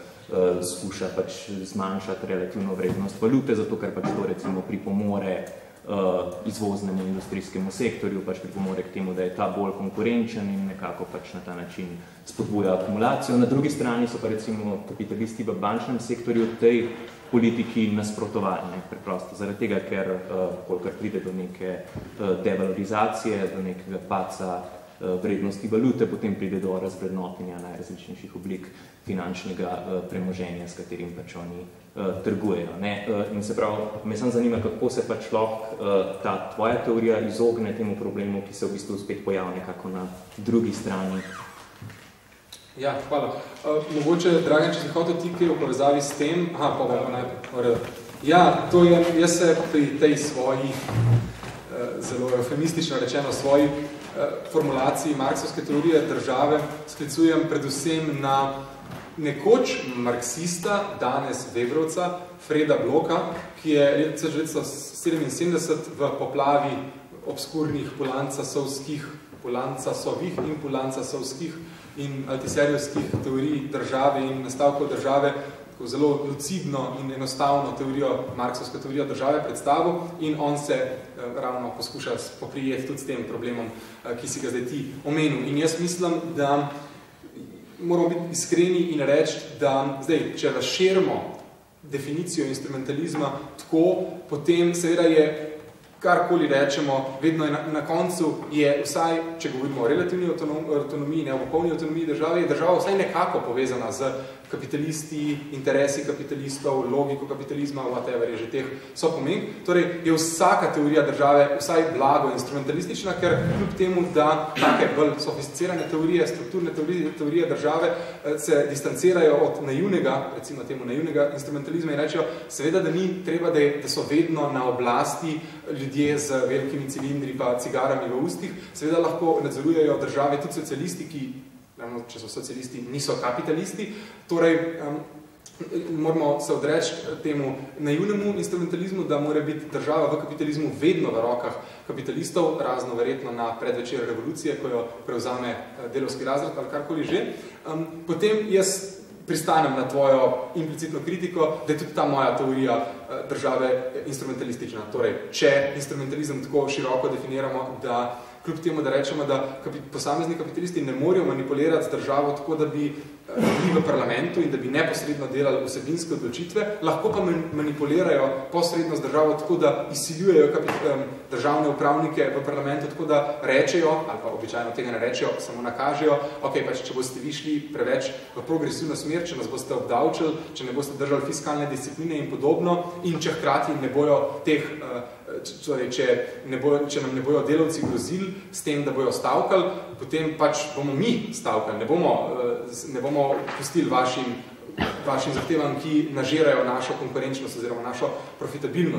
skuša pač zmanjšati relativno vrednost valute, zato ker pač to recimo pripomore Uh, izvoznemu industrijskemu sektorju, pač pripomore k temu, da je ta bolj konkurenčen in nekako pač na ta način spodbuja akumulacijo. Na drugi strani so pa recimo kapitalisti v bančnem sektorju tej politiki nasprotovali, preprosto zaradi tega, ker uh, kolikor pride do neke uh, devalorizacije, do nekega paca uh, vrednosti valute, potem pride do razvrednotenja najrazličnejših oblik finančnega uh, premoženja, s katerim pač oni uh, trgujejo. Ne? Uh, in se pravi, me sam zanima, kako se pač lahko uh, ta tvoja teorija izogne temu problemu, ki se v bistvu spet pojavlja nekako na drugi strani. Ja, hvala. Uh, mogoče, Dragan, če si hotel ti kaj v povezavi s tem, aha, pa bomo najprej. Ja, to je, jaz se pri tej svoji, uh, zelo eufemistično rečeno, svoji uh, formulaciji marksovske teorije države sklicujem predvsem na nekoč marksista, danes Weberovca, Freda Bloka, ki je leta devetnajststo sedeminsedemdeset v poplavi obskurnih polancasovskih, polancasovih in polancasovskih in altiserijovskih teorij države in nastavkov države, tako zelo lucidno in enostavno teorijo, marksovsko teorijo države predstavil in on se eh, ravno poskuša poprijeti tudi s tem problemom, eh, ki si ga zdaj ti omenil. In jaz mislim, da moramo biti iskreni in reči, da zdaj, če razširimo definicijo instrumentalizma tako, potem seveda je, karkoli rečemo, vedno je na, na koncu je vsaj, če govorimo o relativni avtonomiji, ne o popolni avtonomiji države, je država vsaj nekako povezana z kapitalisti, interesi kapitalistov, logiko kapitalizma, whatever je že teh so pomen. Torej je vsaka teorija države vsaj blago instrumentalistična, ker kljub temu, da take bolj sofisticirane teorije, strukturne teorije, teorije države se distancirajo od naivnega, recimo temu naivnega instrumentalizma in rečejo, seveda, da ni treba, da, je, da so vedno na oblasti ljudje z velikimi cilindri pa cigarami v ustih, seveda lahko nadzorujejo države tudi socialisti, ki če so socialisti, niso kapitalisti. Torej, um, moramo se odreči temu naivnemu instrumentalizmu, da mora biti država v kapitalizmu vedno v rokah kapitalistov, razno verjetno na predvečer revolucije, ko jo prevzame delovski razred ali karkoli že. Um, potem jaz pristanem na tvojo implicitno kritiko, da je tudi ta moja teorija države instrumentalistična. Torej, če instrumentalizem tako široko definiramo, da kljub temu, da rečemo, da posamezni kapitalisti ne morejo manipulirati z državo tako, da bi bili v parlamentu in da bi neposredno delali vsebinske odločitve, lahko pa manipulirajo posredno z državo tako, da izsiljujejo državne upravnike v parlamentu tako, da rečejo, ali pa običajno tega ne rečejo, samo nakažejo, ok, pač, če boste vi šli preveč v progresivno smer, če nas boste obdavčili, če ne boste držali fiskalne discipline in podobno, in če hkrati ne bojo teh Torej, če, ne bojo, če nam ne bojo delavci grozili s tem, da bojo stavkali, potem pač bomo mi stavkali, ne bomo, ne bomo pustili vašim, vašim zahtevam, ki nažirajo našo konkurenčnost oziroma našo profitabilnost.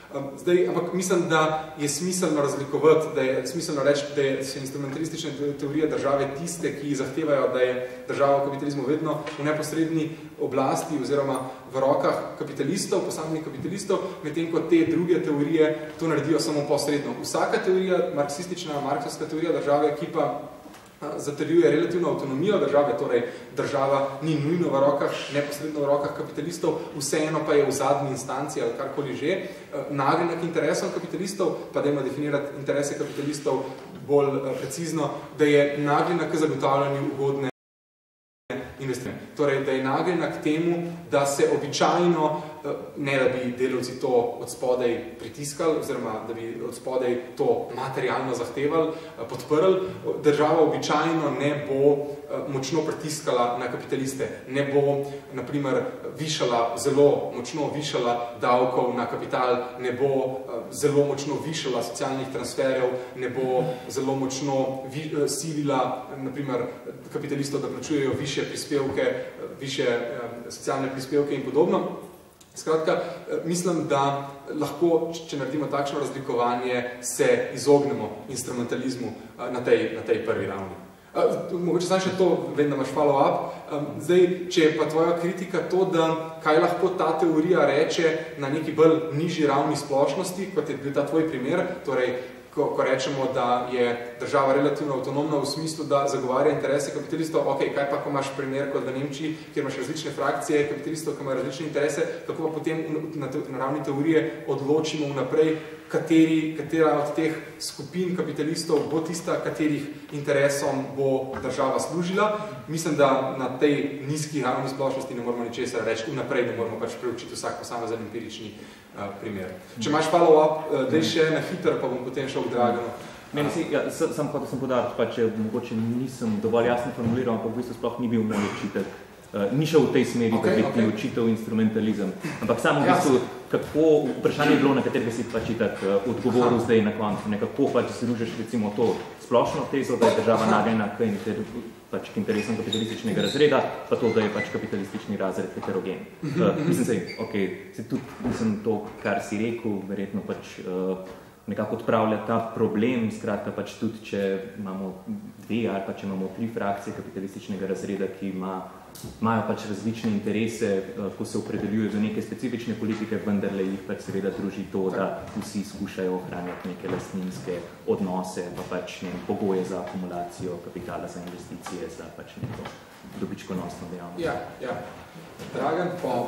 Zdaj, ampak mislim, da je smiselno razlikovati, da je smiselno reči, da je instrumentalistične teorije države tiste, ki zahtevajo, da je država v kapitalizmu vedno v neposredni oblasti oziroma v rokah kapitalistov, posameznih kapitalistov, medtem ko te druge teorije to naredijo samo posredno. Vsaka teorija, marksistična, marksovska teorija države, ki pa zatrjuje relativno avtonomijo države, torej država ni nujno v rokah, neposredno v rokah kapitalistov, vseeno pa je v zadnji instanci ali karkoli že, nagnjen k interesom kapitalistov, pa dajmo definirati interese kapitalistov bolj precizno, da je nagnjen k zagotavljanju ugodne investicije. Torej, da je nagnjena k temu, da se običajno, ne da bi delavci to od spodaj pritiskali, oziroma da bi od spodaj to materialno zahtevali, podprli, država običajno ne bo močno pritiskala na kapitaliste, ne bo, na primer, višala, zelo močno višala davkov na kapital, ne bo zelo močno višala socialnih transferjev, ne bo zelo močno vi, silila, na primer, kapitalistov, da plačujejo višje prispevke, višje socialne prispevke in podobno. Skratka, mislim, da lahko, če naredimo takšno razlikovanje, se izognemo instrumentalizmu na tej, na tej prvi ravni. Mogoče sam še to, vem, da imaš follow-up. Zdaj, če je pa tvoja kritika to, da kaj lahko ta teorija reče na neki bolj nižji ravni splošnosti, kot je bil ta tvoj primer, torej Ko, ko rečemo, da je država relativno avtonomna v smislu, da zagovarja interese kapitalistov, ok, kaj pa, ko imaš primer kot v Nemčiji, kjer imaš različne frakcije kapitalistov, ki imajo različne interese, kako pa potem na, na ravni teorije odločimo vnaprej, kateri, katera od teh skupin kapitalistov bo tista, katerih interesom bo država služila. Mislim, da na tej nizki ravni splošnosti ne moramo ničesar reči, vnaprej ne moramo pač preučiti vsak posamezen empirični uh, primer. Če imaš follow-up, uh, daj še na hiter, pa bom potem šel k Draganu. Meni si, ja, sem hotel sem podariti, pa če mogoče nisem dovolj jasno formuliral, ampak v bistvu sploh ni bil moj očitek. Uh, ni šel v tej smeri, okay, da bi okay. očital instrumentalizem. Ampak samo v bistvu, kako, vprašanje je bilo, na katerega si pač itak uh, odgovoril zdaj na koncu, nekako pač združiš recimo to splošno tezo, da je država nagnjena k, pač, k interesom kapitalističnega razreda, pa to, da je pač kapitalistični razred heterogen. Uh, mislim se, ok, se tudi, mislim to, kar si rekel, verjetno pač uh, nekako odpravlja ta problem, skratka pač tudi, če imamo dve ali pa če imamo tri frakcije kapitalističnega razreda, ki ima, imajo pač različne interese, ko se opredeljujejo za neke specifične politike, vendarle jih pač seveda druži to, da vsi skušajo ohranjati neke lastninske odnose, pa pač ne, pogoje za akumulacijo kapitala, za investicije, za pač neko dobičkonosno dejavnost. Ja, ja. Dragan, pa...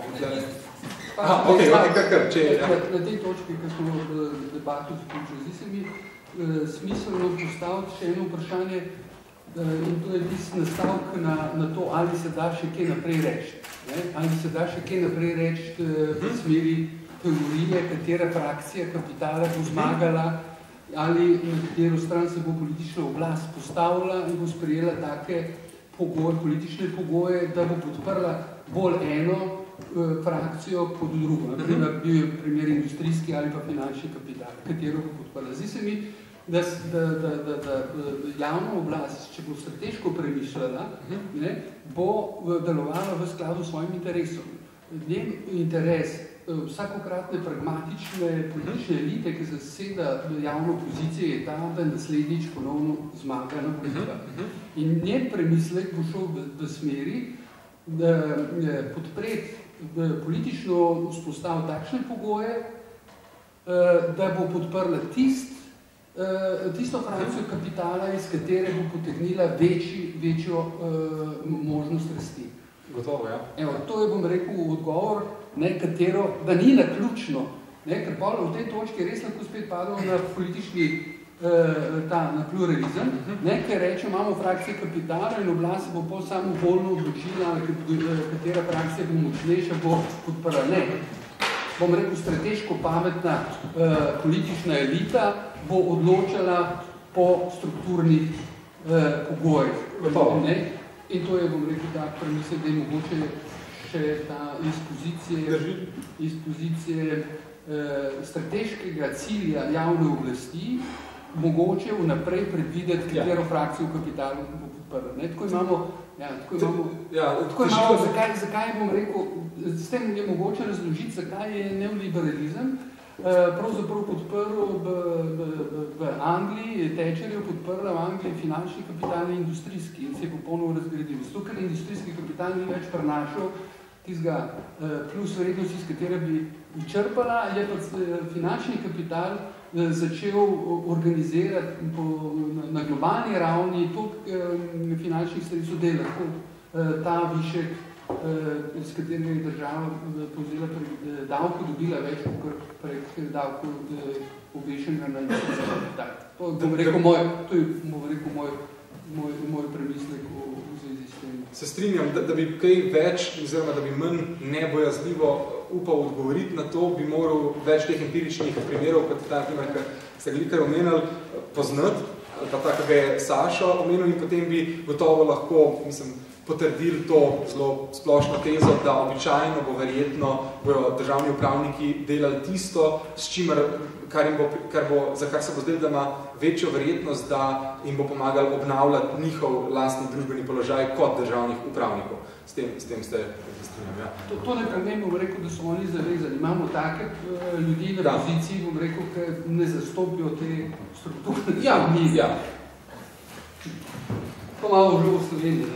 Aha, ok, ok, kar, kar, če... Na tej točki, ko smo v debatu zaključili, zdi se mi smiselno postaviti še eno vprašanje, in to je tisti nastavek na, na to, ali se da še kaj naprej reči. Ne? Ali se da še kaj naprej reči v smeri teorije, katera frakcija kapitala bo zmagala, ali na katero stran se bo politična oblast postavila in bo sprejela take pogoje, politične pogoje, da bo podprla bolj eno frakcijo pod drugo. Naprimer, bil je primer industrijski ali pa finančni kapital, katero bo podprla. Zdi se mi, da, da, da, da, da javna oblast, če bo strateško premišljala, ne, bo delovala v skladu s svojim interesom. Njen interes vsakokratne pragmatične politične elite, ki zaseda javno pozicijo, je ta, da naslednjič ponovno zmaga na volitvah. In njen premislek bo šel v, v smeri, da podpreti politično vzpostavil takšne pogoje, da bo podprla tist, tisto frakcijo kapitala, iz katere bo potegnila večji, večjo možnost rasti. Gotovo, ja. Evo, to je, bom rekel, odgovor, ne, katero, da ni naključno, ne, ker pa v tej točki res lahko spet padamo na politični ta, na pluralizem, ne, ker reče, imamo frakcije kapitala in oblast se bo pol samo voljno odločila, katera frakcija bo močnejša, bo podprla. Ne. Bom rekel, strateško pametna uh, politična elita bo odločala po strukturnih uh, pogojih. Ne. In to je, bom rekel, tak premislek, da je mogoče še ta iz pozicije, iz pozicije uh, strateškega cilja javne oblasti, mogoče vnaprej predvideti, katero ja. frakcijo v kapitalu bo podprla. Tako imamo, ja, tako imamo, ja, tako imamo zakaj, zakaj bom rekel, s tem je mogoče razložiti, zakaj je neoliberalizem, pravzaprav podprl v, v, v Angliji, Thatcher je podprla v Angliji finančni kapital in industrijski in se je popolno razgradil. Zato, ker industrijski kapital ni več prenašal tistega plus vrednosti, iz katere bi črpala, je pa finančni kapital začel organizirati po, na globalni ravni toliko finančnih sredstv, da je lahko ta višek, s katerega je država povzela prek davko, dobila več kot prek davko obvešenega na industrijski kapital. To, bom rekel moj, to je bom rekel moj, moj, moj premislek v, v zvezi s tem. Se strinjam, da, da bi kaj več, oziroma da bi manj nebojazljivo upal odgovoriti na to, bi moral več teh empiričnih primerov, kot ta, kar ste glikar omenili, poznati, ali pa tako, ga je Sašo omenil in potem bi gotovo lahko, mislim, potrdili to zelo splošno tezo, da običajno bo verjetno bojo državni upravniki delali tisto, s čimer, kar jim bo, kar bo, za kar se bo zdelo, da ima večjo verjetnost, da jim bo pomagali obnavljati njihov lastni družbeni položaj kot državnih upravnikov. S tem, s tem ste strinjali, ja. To, to ne pomeni, bom rekel, da so oni zavezani. Imamo take uh, ljudi na da. poziciji, bom rekel, ki ne zastopijo te strukture. Ja, mi, ja. To malo že v Sloveniji.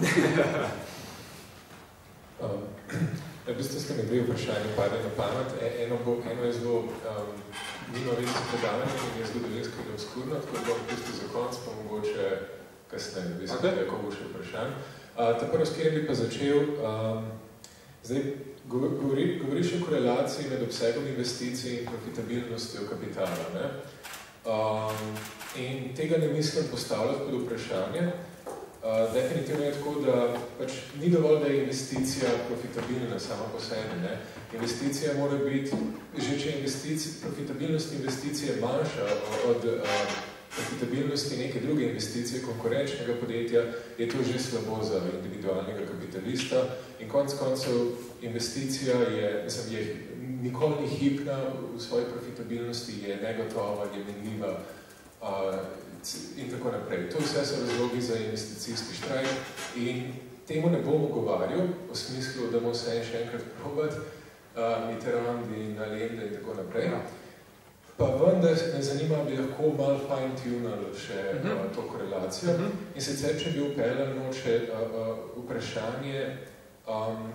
um, v bistvu ste mi dve vprašanje padli na pamet. Eno, bo, eno je zelo um, nima vezi predavanje in je zgodovinskega obskurno, tako da v bistvu za konc pa mogoče kasneje, v bistvu, okay. Kako bo še vprašanje. Uh, ta prvo, s kjer bi pa začel, um, zdaj, govori, govoriš o korelaciji med obsegom investicij in profitabilnostjo kapitala. Ne? Um, in tega ne mislim postavljati pod vprašanje. Uh, definitivno je tako, da pač ni dovolj, da je investicija profitabilna sama po sebi. Ne? Investicija mora biti, že če investici, profitabilnost investicije manjša od uh, profitabilnosti neke druge investicije konkurenčnega podjetja, je to že slabo za individualnega kapitalista. In konec koncev investicija je, mislim, je nikoli ni hipna v svoji profitabilnosti, je negotova, je minljiva, uh, in tako naprej. To vse so razlogi za investicijski štrajk in temu ne bom ogovarjal v smislu, da bomo vse še enkrat probati, uh, Mitterrand in Allende in tako naprej. Pa vendar me zanima, bi lahko malo fine-tunali še uh, to korelacijo. Uh -huh. In sicer, če bi upeljal noče uh, uh, vprašanje um,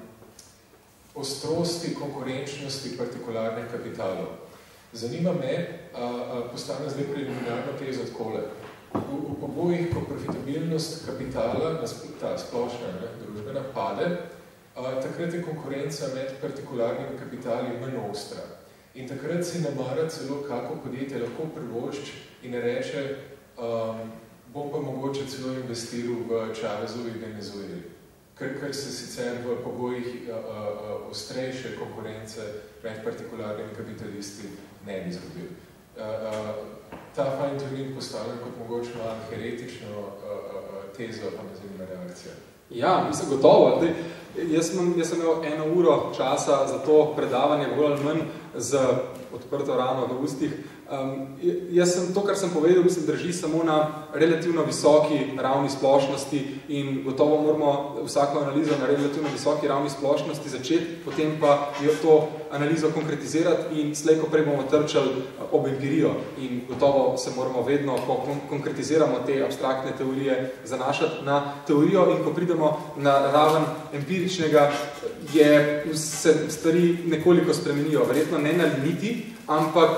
ostrosti konkurenčnosti partikularnih kapitalov. Zanima me, a, a postavljam zdaj preliminarno tezo takole. V, v pobojih, ko profitabilnost kapitala, ta splošna, ne, družbena, pade, a, takrat je konkurenca med partikularnimi kapitali manj ostra. In takrat si namara celo, kako podjetje lahko privošči in reče, um, bom pa mogoče celo investiral v Chavezovi Venezueli. Ker, ker se sicer v pobojih a, a, a, ostrejše konkurence med partikularnimi kapitalisti ne bi zgodil. Uh, uh, ta fine-tuning postavljam kot mogoče malo heretično uh, uh, tezo, pa me zanima reakcija. Ja, mislim, gotovo. Jaz sem, jaz sem imel eno uro časa za to predavanje, bolj ali manj z odprto rano v ustih. Um, jaz sem to, kar sem povedal, mislim, drži samo na relativno visoki ravni splošnosti in gotovo moramo vsako analizo na relativno visoki ravni splošnosti začeti, potem pa jo to analizo konkretizirati in slej, ko prej bomo trčali ob empirijo in gotovo se moramo vedno, ko konkretiziramo te abstraktne teorije, zanašati na teorijo in ko pridemo na raven empiričnega, je se stvari nekoliko spremenijo. Verjetno ne na limiti, ampak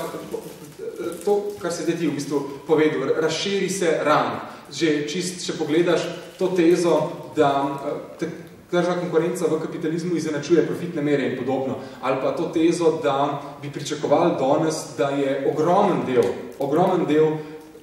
to, kar se ti v bistvu povedal, razširi se rang. Že čist, če pogledaš to tezo, da tržna konkurenca v kapitalizmu izenačuje profitne mere in podobno, ali pa to tezo, da bi pričakovali danes, da je ogromen del, ogromen del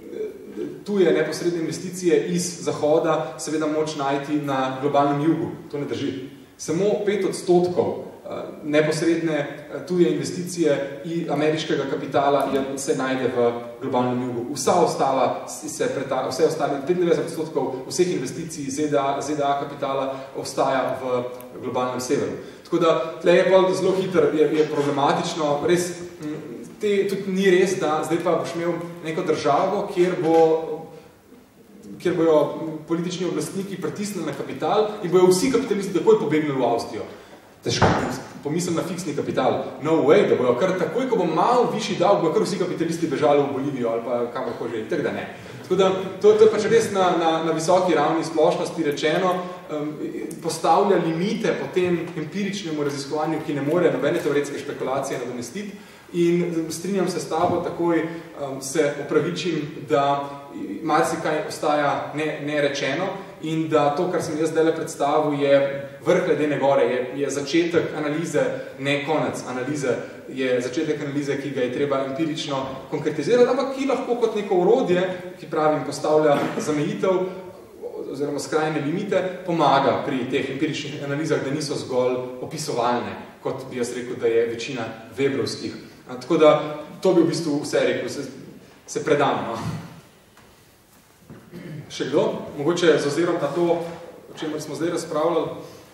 tuje neposredne investicije iz Zahoda seveda moč najti na globalnem jugu. To ne drži. Samo pet odstotkov neposredne tuje investicije in ameriškega kapitala se najde v globalnem jugu. Vsa ostala, se preta, vse ostale, petindevetdeset odstotkov vseh investicij Z D A, Z D A kapitala obstaja v globalnem severu. Tako da, tle je pa zelo hiter, je, je problematično, res, te, tudi ni res, da zdaj pa boš imel neko državo, kjer bo kjer bojo politični oblastniki pritisnili na kapital in bojo vsi kapitalisti takoj pobegnili v Avstrijo. težko pomislim na fiksni kapital. No way, da bojo kar takoj, ko bo malo višji davek, bojo kar vsi kapitalisti bežali v Bolivijo ali pa kamorko že, tako da ne. Tako da, to, to je pač res na, na, na visoki ravni splošnosti rečeno, um, postavlja limite po tem empiričnemu raziskovanju, ki ne more nobene teoretske špekulacije nadomestiti. In strinjam se s tabo, takoj um, se opravičim, da marsikaj ostaja ne, nerečeno in da to, kar sem jaz zdaj predstavil, je vrh ledene gore, je, je začetek analize, ne konec analize, je začetek analize, ki ga je treba empirično konkretizirati, ampak ki lahko kot neko orodje, ki pravim, postavlja zamejitev oziroma skrajne limite, pomaga pri teh empiričnih analizah, da niso zgolj opisovalne, kot bi jaz rekel, da je večina Webrovskih. Tako da to bi v bistvu vse rekel, se, se predam. No? Še kdo? Mogoče z ozirom na to, o čemer smo zdaj razpravljali.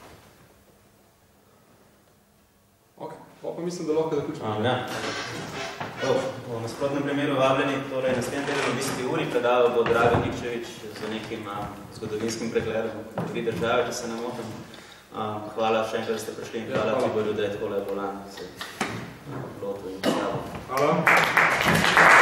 Ok, pa mislim, da lahko zaključimo. Um, ja. oh, v nasprotnem primeru vabljeni, torej naslednji del v bistvi uri predaval bo Dragan Nikčevič z nekim um, zgodovinskim pregledom tri države, če se ne motim. Um, hvala še enkrat, da ste prišli in hvala Tiborju, da je takole bolan. Hvala.